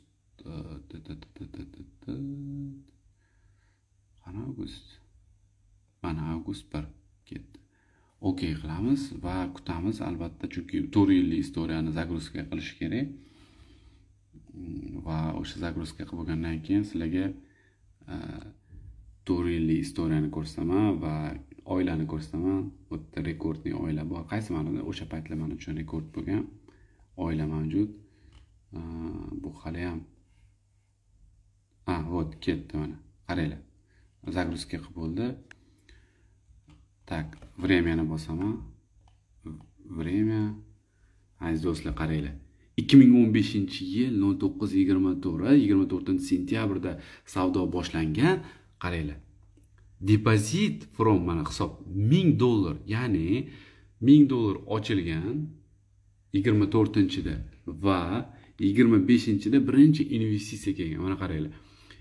mana avgust 1 ketdi. Okey qilamiz va kutamiz albatta, chunki 4 yillik istoriyani zagruzka qilish kerak. Va o'sha zagruzka qilib bo'lgandan keyin sizlarga 4 yillik istoriyani ko'rsataman va oilani ko'rsataman. Bu yerda rekordli oila bor. Qaysi ma'noda? O'sha paytlar men uchun rekord bo'lgan oila mavjud. Bu hali ham вот ketdi mana. Qaranglar. Zagruzka qilib bo'ldi. Tak, времяni bosaman. Время. Aziz do'stlar, qaranglar. 2015-yil 24-sentyabrda savdo boshlangan. Qaranglar. Deposit from mana hisob $1000, ya'ni $1000 ochilgan 24-da va 25-da birinchi investitsiya kelgan. Mana qaranglar.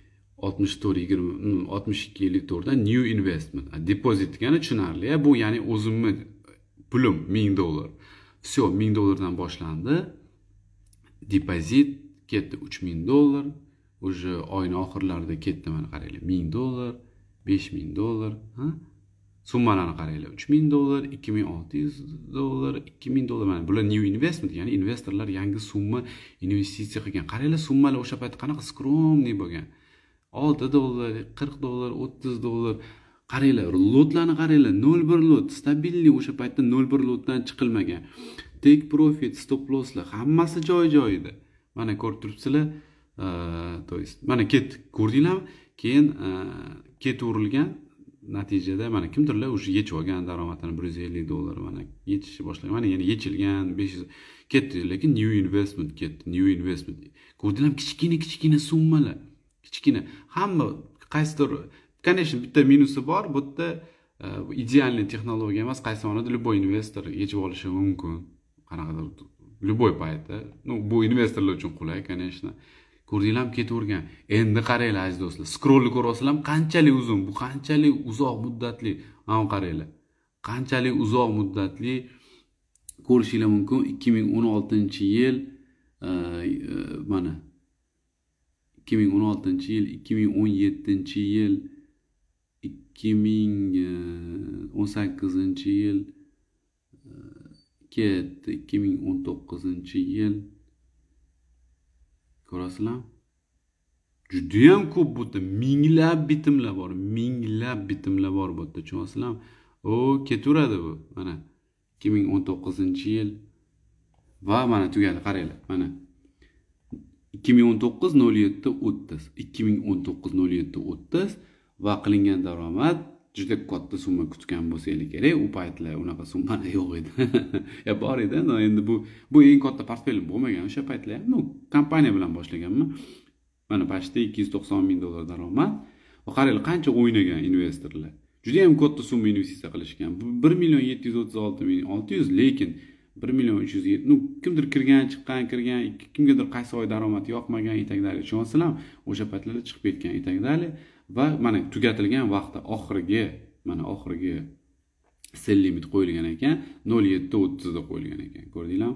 62-da new investment. Deposit degani tushunarli. Bu ya'ni o'zimni pulim $1000. Все, $1000 boshlandi. Deposit ketdi $3000. Уже oyning oxirlarida ketdi mana qaranglar. $1000, $5000, summalarni qaranglar. $3000, $2600, $2000 mana bular new investment, ya'ni investorlar yangi summa investitsiya qilgan. Qaranglar, summalar o'sha payt qanaqa skromniy bo'lgan. $6, $40, $30. Qaranglar, lotlarni qaranglar, 0.1 lot, stabilli o'sha paytda 0.1 lotdan chiqilmagan. Take profit, stop losslar hammasi joy-joyida. Mana ko'rib turibsizlar. To есть mana ko'rdinglarmi? Keyin ketaverilgan natijada mana kimdirlar уже yechib olgan daromadini $150 mana yechishni boshlagan. Mana yana yechilgan 500 ketdi, lekin new investment ketdi. New investment. Ko'rdilar kichkina summalar. Kichkina. Hamma qaysidir, конечно, bitta minusi bor, bu yerda idealniy texnologiya emas, qaysi o'rnida любой investor yechib olishi mumkin. Qanaqadir любой paytda. Bu investorlar uchun qulay, конечно. Ko'rdinglarmi, ketavergan. Endi qaranglar aziz do'stlar. Scrollni ko'rasizlarmi? Qanchalik uzun, bu qanchalik uzoq muddatli. Mana qaranglar. Qanchalik uzoq muddatli ko'rishinglar mumkin. 2016-yil mana 2016-yil, 2017-yil, 2018-yil ketdi, 2019-yil. Ko'rasizlarmi? Juda ham ko'p bu yerda, minglab bitimlar bor, bu yerda, tushunyapsizlarmi? O, ketaveradi bu. Mana 2019-yil va mana tugadi, qaranglar. Mana 2019-07-30, 2019-07-30 va qilingan daromad juda katta summa kutgan bo'lsangiz kerak. U paytlar unaqa summa yo'q edi. Ya bor edi, endi bu eng katta portfelim bo'lmagan o'sha paytlar ham. Kompaniya bilan boshlaganman. Mana почти $290,000 daromad. Va qaranglar qancha o'ynagan investorlar. Juda ham katta summa investitsiya qilishgan. 1,736,600, lekin 1,307,000 kimdir kirgan, chiqqan, kimgadir qaysi oy daromad yoqmagan itagdali. Tushunyapsizlarmi? O'sha paytlarda chiqib ketgan itagdali va mana tugatilgan vaqtda oxirgi sell limit qo'yilgan ekan, 07:30 da qo'yilgan ekan. Ko'rdinglarmi?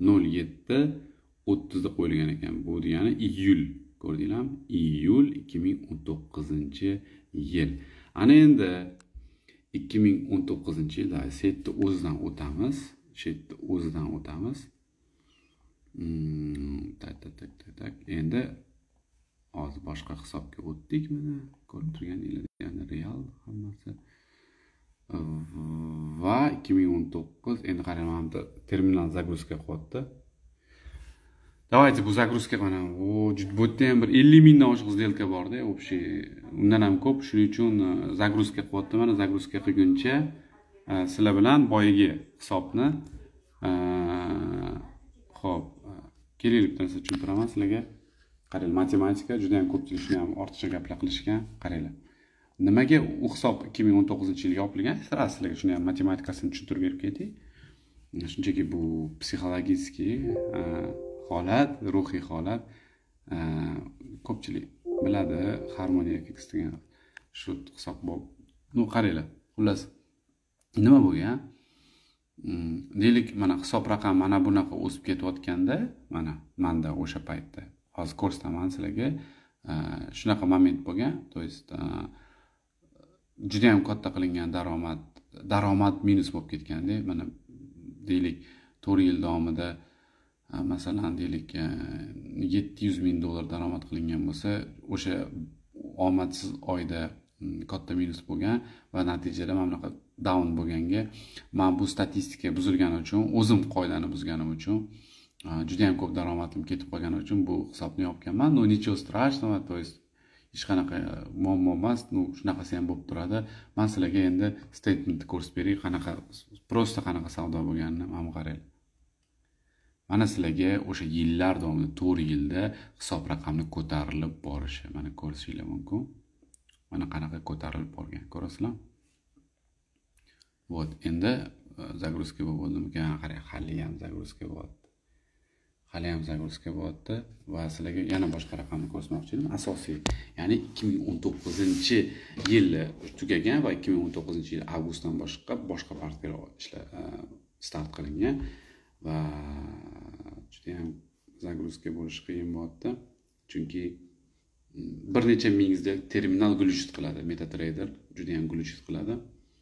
07:30 da qo'yilgan ekan. Bu degani iyul. Ko'rdinglarmi? Iyul 2019-yil. Ana endi 2019-yilda setni o'zidan o'tamiz. Tak. Endi hozir boshqa hisobga o'tdik. Mana ko'rib turganingiz, ya'ni real hammasi. Va 2019 endi qarayman, terminal загрузка qilyapti. Давайте bu загрузка mana bu yerda ham bir 50,000 dan oshiq сделка bor-da, общий. Undan ham ko'p, shuning uchun загрузка qilyapti. Mana загрузка qilguncha sizlar bilan boyagi hisobni xo'p, kerakli bitta narsa tushuntiraman sizlarga. Qaranglar, matematika juda ham ko'pchilik shuni ham ortiqcha gaplar qilishgan. Qaranglar. Nimaga u hisob 2019-yilga yopilgan? Sizlarga shuni ham matematikasini tushuntirib berib ketdik. Shunchaki bu psixologik holat, ruhiy holat. Ko'pchilik biladi, harmoniya fix degan shu hisob bor. Qaranglar. Xullas, nima bo'lgan? Deylik, mana hisob raqam mana bunaqa o'sib ketayotganda, mana menda o'sha paytda hozir ko'rsataman sizlarga. Shunaqa moment bo'lgan. To есть juda ham katta qilingan daromad minus bo'lib ketganda, mana deylik 4 yil davomida masalan deylik $700,000 daromad qilingan bo'lsa, o'sha omadsiz oyda katta minus bo'lgan va natijada mana bunaqa down bo'lganga, men bu statistika buzilgani uchun, o'zim qoidani buzganim uchun, juda ham ko'p daromadim ketib qolgani uchun bu hisobni yopganman. No nичего страшного, то есть hech qanaqa muammo emas. Shunaqasi ham bo'lib turadi. Men sizlarga endi statementni ko'rsatib beray, qanaqa qanaqa savdo bo'lganini mana qaranglar. Mana sizlarga o'sha yillar davomida 4 yilda hisob raqamni ko'tarilib borishi, mana ko'rishingiz mumkin. Mana qanaqa ko'tarilib borgan, ko'rasizlar? Вот, endi загрузка bo'ldimikan, qarang, hali ham загрузка bo'lyapti. Va sizlarga yana boshqa raqamni ko'rsatmoqchi edim. Asosiy, ya'ni 2019-yil tugagan va 2019-yil avgustdan boshqa portfel ishlar start qilingan va juda ham загрузка bo'lishi qiyin bo'lyapti. Chunki bir necha mingizda terminal glitch qiladi, MetaTrader juda ham glitch qiladi.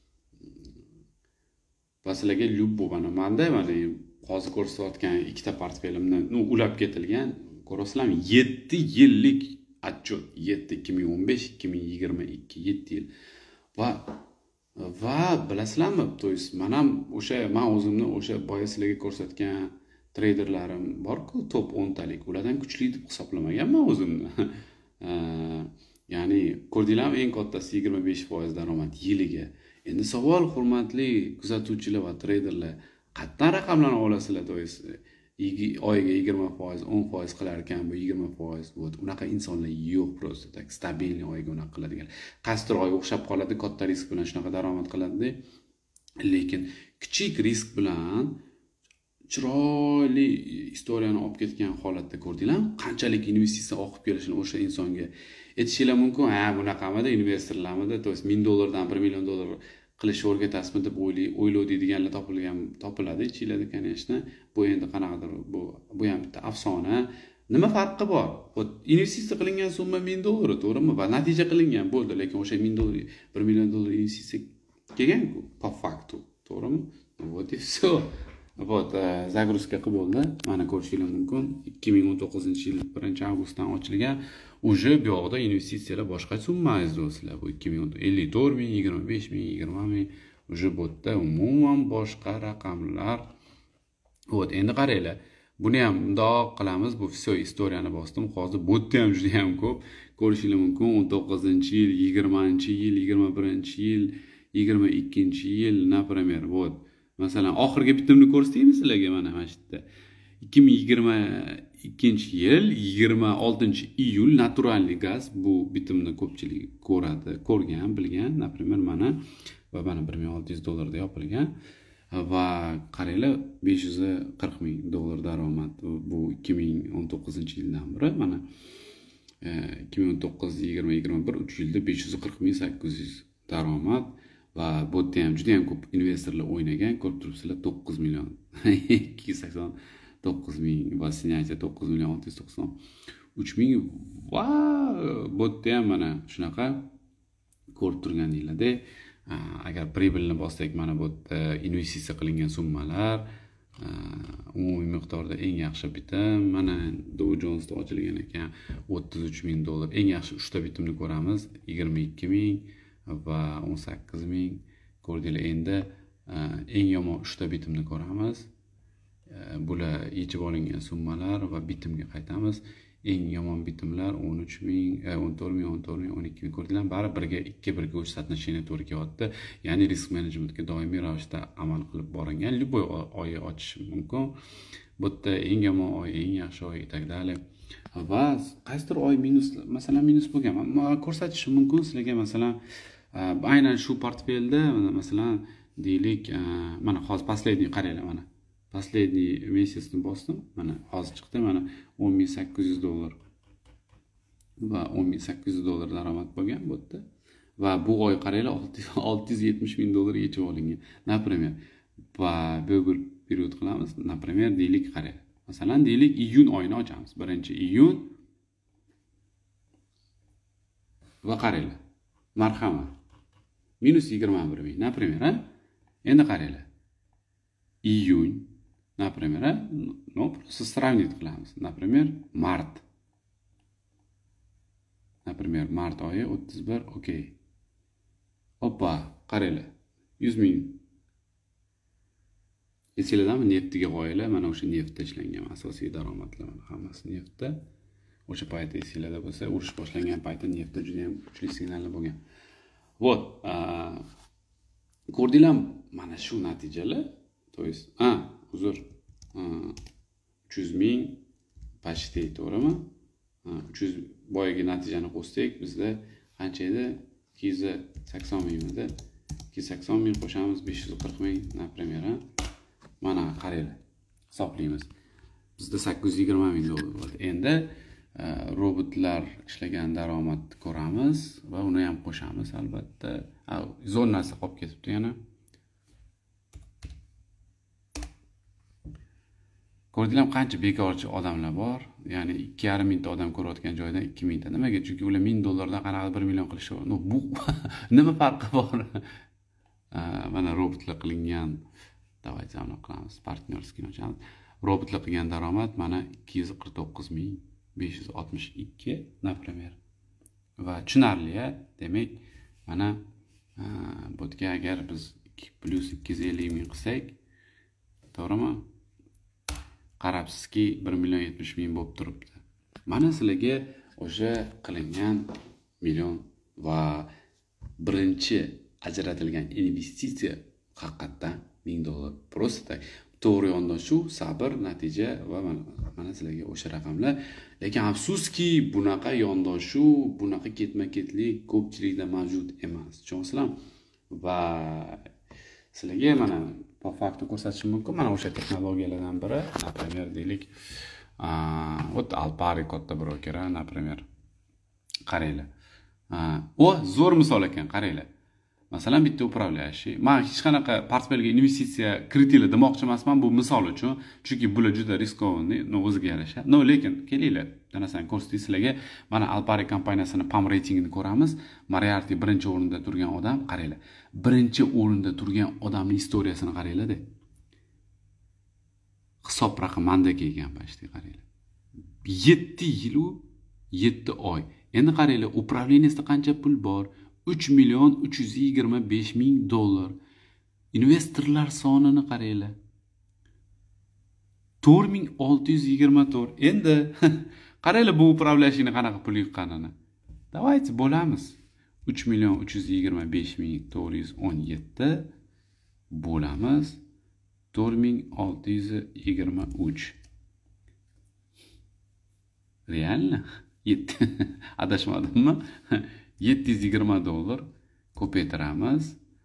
Va sizlarga mana hozir ko'rsatayotgan ikkita portfelimni ulab ketilgan, ko'rasizlarmi? 7 yillik отчет, 2015, 2022, 7 yil. Va bilasizlarmi? To есть men o'zimni o'sha boya sizlarga ko'rsatgan traderlarim bor-ku, top 10 talik, ulardan kuchli deb hisoblamaganman o'zimni. Ya'ni ko'rdinglarmi, eng kattasi 25% daromad yiliga. Endi savol, hurmatli kuzatuvchilar va treyderlar, qayerdan raqamlarni olasizlar, to есть oyiga 20%, 10% qilar ekan bu 20%. Вот unaqa insonlar yo'q, просто tak stabilniy oyiga unaqa qiladigan. Qaysidir oy o'xshab qoladi, katta risk bilan shunaqa daromad qiladi. Lekin kichik risk bilan chiroyli istoriyani olib ketgan holatda ko'rdinglarmi, qanchalik investitsiya oqib kelishini o'sha insonga aytishinglar mumkin. Ha, bunaqamida investorlarmida, to есть $1000 dan $1 million qilishni o'rgatasizmi deb o'ylaydiganlar topiladi ichinglarda, конечно. Bu endi qanaqadir bu ham bitta afsona. Nima farqi bor? Investitsiya qilingan summa $1000, to'g'rimi? Va natija qilingan bo'ldi, lekin o'sha $1000, $1 million investitsiya kelgan-ku, po faktu, to'g'rimi? Вот и все. Вот, загрузка qilib bo'ldi. Mana ko'rishingiz mumkin. 2019-yil 1-avgustdan ochilgan. Уже bu yoqda investitsiyalar boshqa summangiz do'stlar. Bu 54 ming, 25 ming, 20 ming. Уже botda umuman boshqa raqamlar. Вот, endi qaranglar. Buni ham mundoq qilamiz. Bu все istoriyani bosdim. Hozir botda ham juda ham ko'p. Ko'rishingiz mumkin. 19-yil, 20-yil, 21-yil, 22-yil, например, вот. Masalan, oxirgi bitimni ko'rsataymi sizlarga mana shu yerda. 2022-yil 26-iyul naturalniy gaz bu bitimni ko'pchilik ko'rgan, bilgan. Например, mana va mana $1600 da yopilgan va qaranglar, $540 ming daromad bu 2019-yildan beri. Mana 2019, 20, 21 3 yilda 540 ming 800 daromad. Va bu ham juda ham ko'p investorlar o'ynagan, ko'rib turibsizlar, 9 million 289 ming va снятие 9 million 693 ming. Va bu ham mana shunaqa ko'rib turganinglarda, agar pribilni bossak, mana bu investitsiya qilingan summalar umumiy miqdorda eng yaxshi bitim mana Dow Jonesda ochilgan ekan, $33 ming. Eng yaxshi 3 ta bitimni ko'ramiz, 22 ming va 18 ming. Ko'rdinglar, endi eng yomon 3 ta bitimni ko'ramiz. Bular yechib olingan summalar va bitimga qaytamiz. Eng yomon bitimlar 13 ming, 14 ming, 14 ming, 12 ming. Ko'rdinglar, bari birga 2-1 o'ch satnashini to'g'ri kelyapti. Ya'ni risk menejmentga doimiy ravishda amal qilib borilgan. Любой oy ochish mumkin. Bu yerda eng yomon oy, eng yaxshi oy и так далее. Va qaysidir oy minus, masalan minus bo'lgan. Ko'rsatishim mumkin sizlarga, masalan aynan shu portfelda, masalan deylik, mana hozir последний qaranglar, mana последний месяцni bosdim, mana hozir chiqdi, mana $10,800 va $10,800 daromad bo'lgan bu yerda. Va bu oy qaranglar, $670 ming yechib olingan. Например, va bu period qilamiz. Например, deylik qaranglar. Masalan deylik iyun oyini ochamiz. 1-iyun va qaranglar. Marhamat. -21 ming, например, endi qaranglar. Iyun, например, no, просто сравнить qilamiz. Например, mart. Например, mart oyi 31, okey. Hoppa, qaranglar. 100 ming. Esinglardami, neftga qo'yinglar, mana o'sha neftda ishlangan asosiy daromadlar, mana hammasi neftda. O'sha payt esinglarda bo'lsa, urush boshlangan paytda neftda juda ham kuchli signallar bo'lgan. Вот, ko'rdinglarmi, mana shu natijalar, to есть, uzr, 300 ming почти, to'g'rimi? 300 boyagi natijani qo'shsak, bizda qancha edi? 280 mingda. 280 ming qo'shamiz, 540 ming, например, mana qaranglar, hisoblaymiz. Bizda 820 ming bo'ldi. Endi robotlar ishlagan daromad ko'ramiz va uni ham qo'shamiz albatta. Zo'r narsa qolib ketibdi yana. Ko'rdinglarmi, qancha bekorchi odamlar bor? Ya'ni 2,5 mingta odam ko'rayotgan joydan 2 mingta. Nimaga? Chunki ular $1000 dan qanaqa 1 million qilishyapti. No, bu nima farqi bor? Mana robotlar qilingan, давайте uni qilamiz, partnyorskiy ochamiz. Robotlar qilgan daromad mana 249,562, например. Va tushunarli, demak, mana botga agar biz plus 250 ming qilsak, to'g'rimi? Qarabsizki 1,70 million bo'lib turibdi. Mana sizlarga o'sha qilingan million va birinchi ajratilgan investitsiya haqiqatdan $1000. Просто to'g'ri yondashuv, sabr, natija va mana sizlarga o'sha raqamlar. Lekin afsuski bunaqa yondashuv, bunaqa ketma-ketlik ko'pchilikda mavjud emas. Tushunyapsizlarmi? Va sizlarga mana po fakti ko'rsatishim mumkin. Mana o'sha texnologiyalardan biri, например, deylik, вот Alpari katta broker, например. Qaranglar. O zo'r misol ekan, qaranglar. Masalan, bitta upravляющий. Men hech qanaqa portfelga investitsiya kiritila demoqchi emasman, bu misol uchun, chunki bular juda riskovanniy, o'ziga yarasha. Lekin kelinglar, narsani ko'rsatay sizlarga. Mana Alpari kompaniyasini PAM reytingini ko'ramiz. Moriarty birinchi o'rinda turgan odam, qaranglar. Birinchi o'rinda turgan odamning istoriyasini qaranglar-da. Hisob raqam manda kelgan pashti qaranglar. 7 yil u 7 oy. Endi qaranglar, upravleniyasida qancha pul bor? $3,325,000. Investorlar sonini qaranglar. 4,624. Endi qaranglar bu upravляющийni qanaqa pul yiqqanini. Давайте bo'lamiz. 3,325,417 bo'lamiz 4,623. Реально? Adashmadimmi? $720 ko'paytiramiz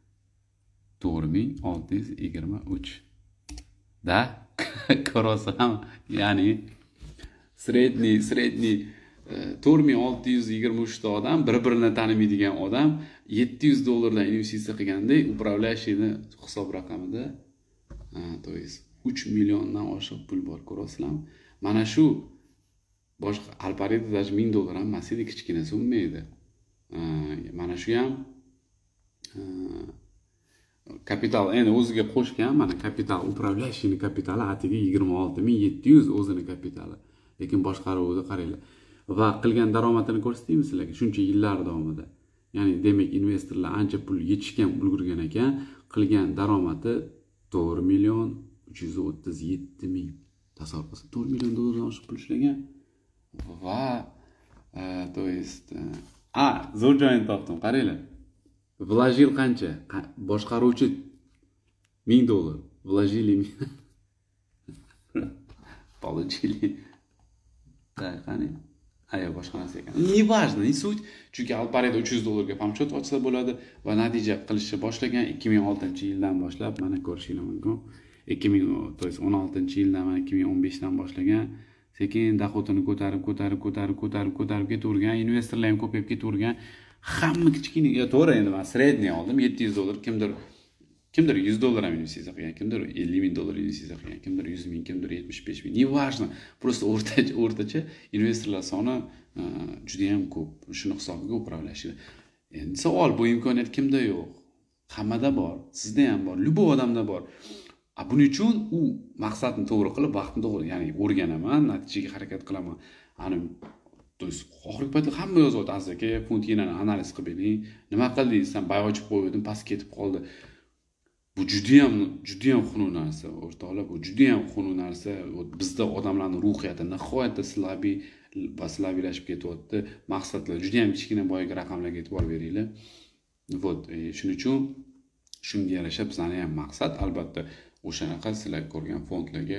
4,623. Da? Ko'rasam, ya'ni sredniy 4,623 ta odam, bir-birini tanimaydigan odam $700 dan investitsiya qilganda, upravляющийni hisob raqamida to есть 3 milliondan oshiq pul bor, ko'rasizlarmi? Mana shu boshqa Alparida даже $1000 ham emas edi, kichkina summa edi. Mana shu ham kapital, endi o'ziga qo'shgan, mana kapital, upravляющийni kapitali atiga 26,700 o'zini kapitali. Lekin boshqaruvida qaranglar. Va qilgan daromadini ko'rsataymi sizlarga shuncha yillar davomida. Ya'ni demak, investorlar ancha pul yetishgan, ulgurgan ekan, qilgan daromadi 4,337,000. Tasavvur qilsa, $4 million oshiq pul ishlagan. Va to есть zo'r joyini topdim, qaranglar. Vложил qancha? Boshqaruvchi $1000. Вложили получили. Qani? Aya boshqa narsa ekan. Неважно, не суть. Chunki Alparida $300 ga pamchot ochsa bo'ladi va natija qilishni boshlagan 2006-yildan boshlab mana ko'rishingiz mumkin. 2016-yildan mana 2015dan boshlagan sekin doxodini ko'tarib ketavergan, investorlar ham ko'payib ketavergan. Hamma kichkina, to'g'ri, endi men sredniy oldim, $700, kimdir $100 ham investitsiya qilgan, kimdir $50,000 investitsiya qilgan, kimdir 100,000, kimdir 75,000. Неважно, просто o'rtacha investorlar soni juda ham ko'p. Shuni hisobiga upravlashi. Endi savol, bu imkoniyat kimda yo'q? Hammada bor, sizda ham bor, любой odamda bor. Buning uchun u maqsadni to'g'ri qilib, vaqtni to'g'ri, ya'ni o'rganaman, natijaga harakat qilaman. Ani oxirgi paytda hamma yozyapti, azaka, Fontinani analiz qilib bering. Nima qildingiz? Sen bay ochib qo'ydim, past ketib qoldi. Bu juda ham xunuk narsa, o'rtoqlar, bu juda ham xunuk narsa. Bizda odamlarning ruhiyati nihoyatda slaviylashib ketyapti. Maqsadlar juda ham kichkina boyagi raqamlarga e'tibor beringlar. Shuning uchun shunga yarasha bizning ham maqsad, albatta, o'shanaqa sizlar ko'rgan fondlarga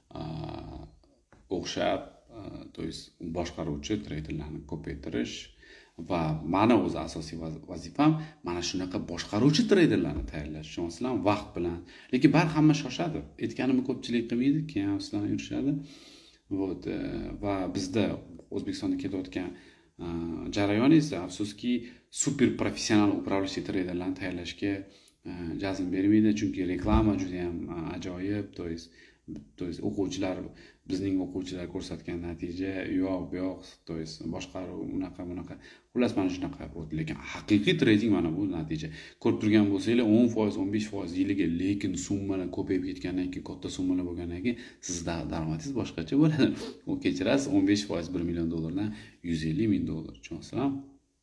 o'xshab, to есть boshqaruvchi treyderlarni ko'paytirish va meni o'z asosiy vazifam mana shunaqa boshqaruvchi treyderlarni tayyorlash. Tushunasizlarmi? Vaqt bilan. Lekin hamma shoshadi. Aytganimni ko'pchilik qilmaydi, keyin afsuslanib yurishadi. Va bizda O'zbekistonda ketayotgan jarayon esa afsuski super professional upravляющий treyderlarni tayyorlashga jazm bermaydi, chunki reklama juda ham ajoyib, to есть o'quvchilar, bizning o'quvchilar ko'rsatgan natija yo'q, to есть boshqaruv unaqa. Xullas mana shunaqa. Lekin haqiqiy trading mana bu natija. Ko'rib turgan bo'lsanglar, 10%, 15% yiliga, lekin summalar ko'payib ketgandan keyin, katta summalar bo'lgandan keyin sizda daromadingiz boshqacha bo'ladi. U kechirasiz 15% $1 million dan $150,000, tushunasizlarmi?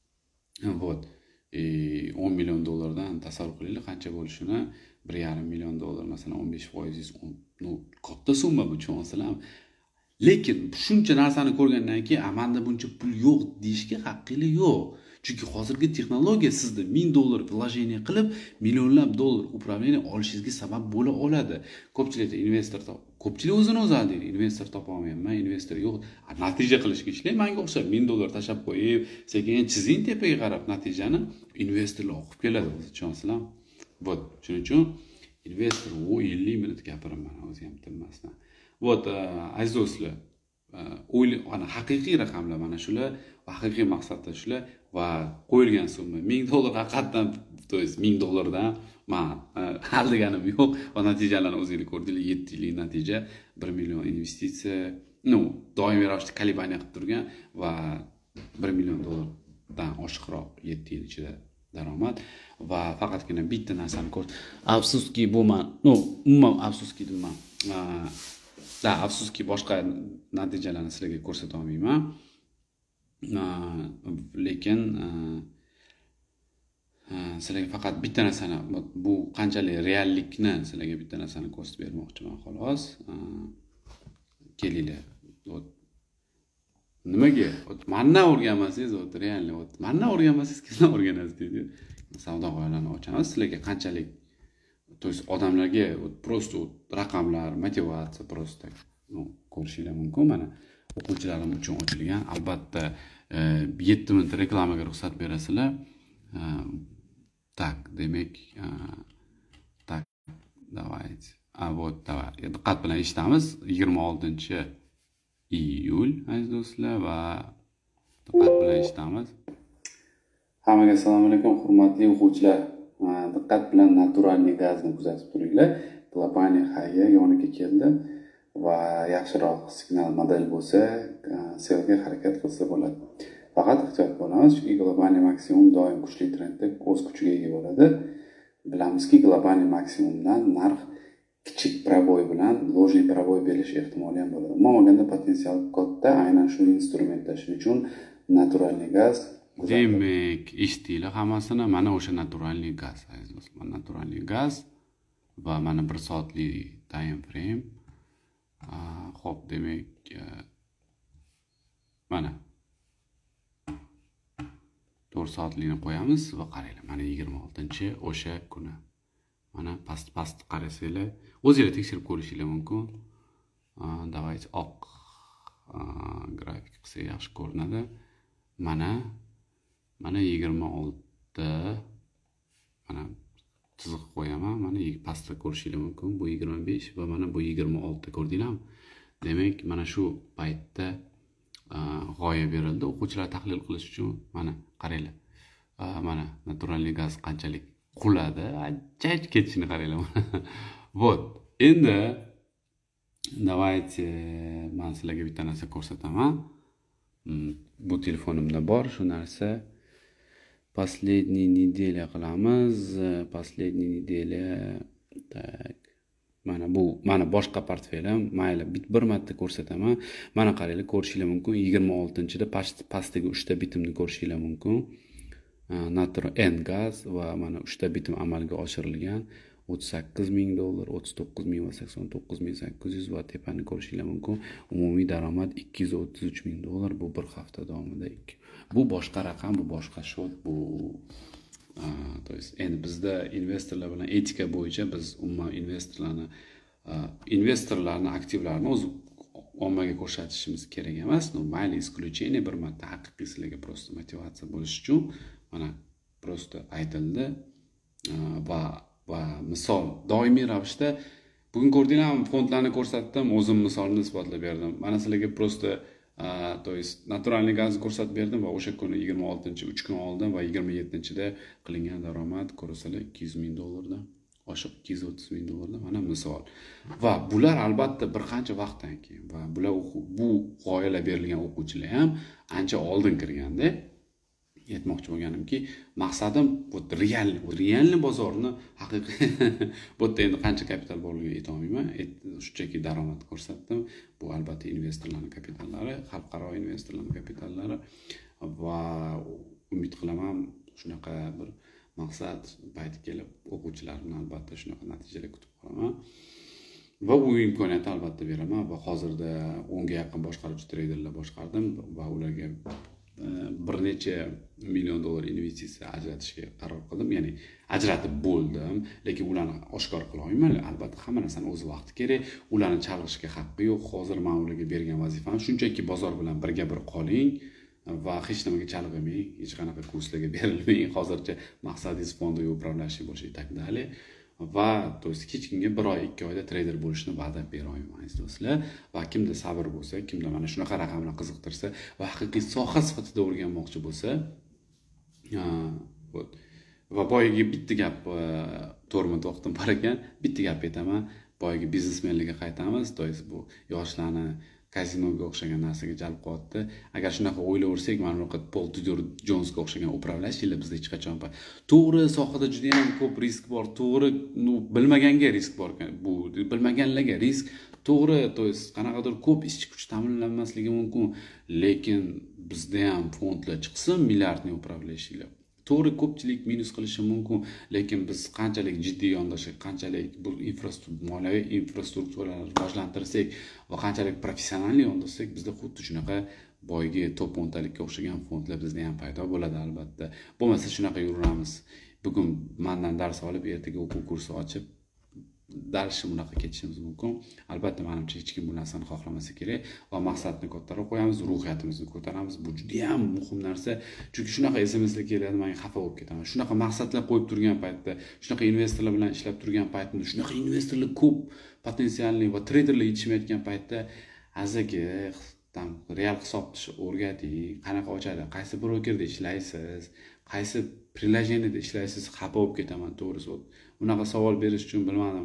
$10 million dan tasavvur qilinglar qancha bo'lishini. $1,5 million masalan 15%, katta summa bu, tushunasizlarmi? Lekin shuncha narsani ko'rgandan keyin menda buncha pul yo'q deyishga haqqingiz yo'q. Chunki hozirgi texnologiya sizda $1000 vложение qilib, millionlab dollar управление olishingizga sabab bo'la oladi. Ko'pchilik investor ko'pchilik o'zini o'zi aldaydi. Investor topa olmayman, investor yo'q. Natija qilishga ishlayman, menga o'xshab $1000 tashab qo'yib, sekin chizing tepaga qarab natijani investorlar o'qib keladi, o'zi tushunasizlarmi? Вот, shuning uchun investor 50 minut gapiraman o'zi ham tinmasdan. Вот, aziz do'stlar, ana haqiqiy raqamlar mana shular, haqiqiy maqsadlar shular va qo'yilgan summa $1000 haqiqatan, to есть $1000 dan men aldiganim yo'q va natijalarni o'zingiz ko'rdinglar, 7 yillik natija, 1 million investitsiya, doimiy ravishda kolebaniya qilib turgan va $1 million dan oshiqroq 7 yil ichida daromad va faqatgina bitta narsani afsuski bo'lman, umuman afsuski deyman. Afsuski boshqa natijalarni sizlarga ko'rsata olmayman. Lekin sizlarga faqat bitta narsani, bu qanchalik reallikni sizlarga bitta narsani ko'rsatib bermoqchiman xolos. Kelinglar. Nimaga? Mandan o'rganmasangiz, realni, mandan o'rganmasangiz kimdan o'rganasiz deydi. Savdo g'oyalarini ochamiz. Sizlarga qanchalik, to есть odamlarga просто raqamlar, motivatsiya просто ko'rishinglar mumkin. Mana o'quvchilarim uchun ochilgan. Albatta 7 minut reklamaga ruxsat berasizlar. Так, demak, так, давайте. Вот, давай. Diqqat bilan eshitamiz. 26-iyul aziz do'stlar va diqqat bilan eshitamiz. Hammaga assalomu alaykum, hurmatli o'quvchilar. Diqqat bilan naturalniy gazni kuzatib turinglar. Globaniya hayya yoniga keldi va yaxshiroq signal model bo'lsa, selga harakat qilsa bo'ladi. Faqat ehtiyot bo'lamiz, chunki Globaniya maksimum doim kuchli trendda o'z kuchiga ega bo'ladi. Bilamizki, Globaniya maksimumdan narx kichik proboy bilan ложный proboy berish ehtimoli ham bo'ladi. Ammo olganda potensial katta, aynan shu instrumentlar. Shuning uchun naturalniy gaz. Demak, eshitdinglar hammasini. Mana o'sha naturalniy gaz, aziz do'stlar. Naturalniy gaz va mana 1 soatlik time frame. Xo'p, demak, mana 4 soatlikni qo'yamiz va qaranglar, mana 26 o'sha kuni. Mana past qarasanglar, o'zingizlar tekshirib ko'rishinglar mumkin. Давайте oq grafik qilsa yaxshi ko'rinadi. Mana 26, mana chiziq qo'yaman. Mana pastda ko'rishinglar mumkin. Bu 25 va mana bu 26 ko'rdinglarmi? Demak, mana shu paytda g'oya berildi o'quvchilar tahlil qilish uchun. Mana qaranglar. Mana naturalniy gaz qanchalik quladi, ajab ketishini qaranglar. Вот. Endi давайте men sizlarga bitta narsa ko'rsataman. Bu telefonimda bor shu narsa. Последний неделя qilamiz. Последний неделя. Так. Mana boshqa portfelim, mayli bir marta ko'rsataman. Mana qaranglar, ko'rishinglar mumkin. 26-da pastdagi 3 ta bitimni ko'rishinglar mumkin. Natural gaz va mana 3 ta bitim amalga oshirilgan. $38,000, $39,000 va $89,800 va tepani ko'rishinglar mumkin. Umumiy daromad $233,000 bu bir hafta davomida. Bu boshqa raqam, bu boshqa shot, bu to есть endi bizda investorlar bilan etika bo'yicha biz umuman investorlarni aktivlarini o'z ommaga ko'rsatishimiz kerak emas. Mayli исключение bir marta haqiqiy sizlarga просто motivatsiya bo'lish uchun mana просто aytildi va misol doimiy ravishda bugun ko'rdinglarmi, fondlarni ko'rsatdim, o'zim misolni isbotlab berdim. Mana sizlarga просто to есть naturalniy gazni ko'rsatib berdim va o'sha kuni 26, 3 kun oldin va 27-da qilingan daromad ko'rsalar $200,000 dan oshiq, $230,000 mana misol. Va bular albatta bir qancha vaqtdan keyin va bular bu g'oyalar berilgan o'quvchilar ham ancha oldin kirganda. Aytmoqchi bo'lganimki, maqsadim bu realni bozorni haqiqiy bu yerda endi qancha kapital borligiga ayta olmayman. Shunchaki daromad ko'rsatdim. Bu albatta investorlarning kapitallari, xalqaro investorlarning kapitallari va umid qilaman shunaqa bir maqsad payti kelib o'quvchilarni albatta shunaqa natijalar kutib qolaman. Va bu imkoniyatni albatta beraman va hozirda 10 ga yaqin boshqaruvchi treyderlar boshqardim va ularga bir necha million dollar investitsiya ajratishga qaror qildim, ya'ni ajratib bo'ldim, lekin ularni oshkor qila olmayman. Albatta hamma narsani o'z vaqti kerak, ularni chalg'ishga haqqi yo'q. Hozir men ularga bergan vazifam shunchaki bozor bilan birga-bir qoling va hech nimaga chalg'imang, hech qanaqa kurslarga berilmang. Hozircha maqsadingiz fondiy upravляющий bo'lish и так далее. Va to есть hech kimga 1 oy 2 oyda trader bo'lishni va'da bera olmayman do'stlar. Va kimda sabr bo'lsa, kimda mana shunaqa raqamni qiziqtirsa va haqiqiy soha sifatida o'rganmoqchi bo'lsa, va boyagi bitta gap to'rmit vaqtim bor ekan, bitta gap aytaman, boyagi biznesmenlarga qaytamiz. To есть bu yoshlarni kazinoga o'xshagan narsaga jalb qilyapti. Agar shunaqa o'ylayversak, mana bunaqa Paul Tudor Jonesga o'xshagan upravляющийlar bizda hech qachon to'g'ri sohada juda ham ko'p risk bor, to'g'ri bilmaganga risk bor ekan. Bu bilmaganlarga risk, to'g'ri, to есть qanaqadir ko'p ishchi kuch ta'minlanmasligi mumkin, lekin bizda ham fondlar chiqsin, milliardni upravляющийlar. To'g'ri, ko'pchilik minus qilishi mumkin, lekin biz qanchalik jiddiy yondashsak, qanchalik bu moliyaviy infrastrukturalarni rivojlantirsak va qanchalik professional yondashsak, bizda xuddi shunaqa boyagi top 10 talikka o'xshagan fondlar bizda ham paydo bo'ladi albatta. Bo'lmasa shunaqa yuraveramiz. Bugun mendan dars olib, ertaga o'quv kursi ochib darshi bunaqa ketishimiz mumkin. Albatta menimcha hech kim bu narsani xohlamasa kerak va maqsadni kattaroq qo'yamiz, ruhiyatimizni ko'taramiz. Bu juda ham muhim narsa. Chunki shunaqa SMSlar keladi, men xafa bo'lib ketaman. Shunaqa maqsadlar qo'yib turgan paytda, shunaqa investorlar bilan ishlab turgan paytimda, shunaqa investorlar ko'p potensialli va traderlar yetishmayotgan paytda azaga real hisobni o'rgating, qanaqa ochadi, qaysi brokerda ishlaysiz, qaysi приложениеda ishlaysiz, xafa bo'lib ketaman to'g'risi. Bunaqa savol berish uchun bilmadim.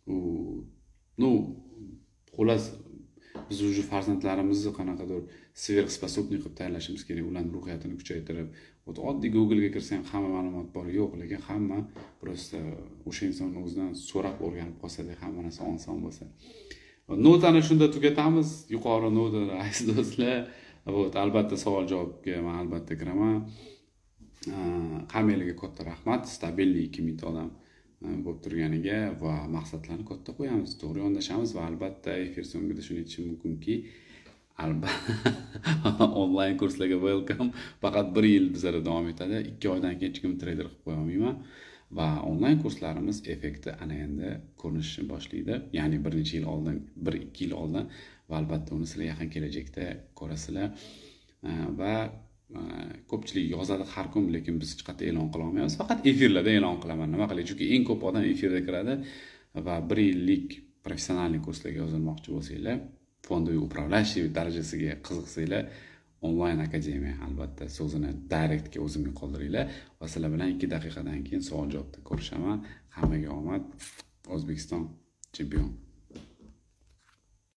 Xullas biz уже farzandlarimizni qanaqadir sverxspособный qilib tayyorlashimiz kerak, ularning ruhiyatini kuchaytirib. Oddiy Google ga kirsang hamma ma'lumot bor, yo'q, lekin hamma просто o'sha insonning o'zidan so'rab o'rganib qolsa-da, hamma narsa oson bo'lsa. Notani shunda tugatamiz. Yuqori nota aziz do'stlar. Albatta savol-javobga men albatta kiraman. Hammalarga katta rahmat. Stabilniy 2000 ta odam bo'lib turganiga va maqsadlarni katta qo'yamiz, to'g'ri yondashamiz va albatta efir so'ngida shuni aytishim mumkinki, albatta onlayn kurslarga welcome. Faqat 1 yil bizlarda davom etadi. 2 oydan keyin hech kim trader qilib qo'ya olmayman. Va onlayn kurslarimiz effekti ana endi ko'rinishni boshlaydi. Ya'ni bir necha yil oldin, 1-2 yil oldin va albatta uni sizlar yaqin kelajakda ko'rasizlar. Va ko'pchilik yozadi har kun, lekin biz hech qayerda e'lon qila olmaymiz. Faqat efirlarda e'lon qilaman. Nima qilay? Chunki eng ko'p odam efirga kiradi va 1 yillik professional kurslarga yozilmoqchi bo'lsanglar, fondiy upravляющий darajasiga qiziqsanglar, onlayn akademiya albatta so'zini direktga o'zimga qoldiringlar va sizlar bilan 2 daqiqadan keyin savol-javobda ko'rishaman. Hammaga omad. O'zbekiston chempion.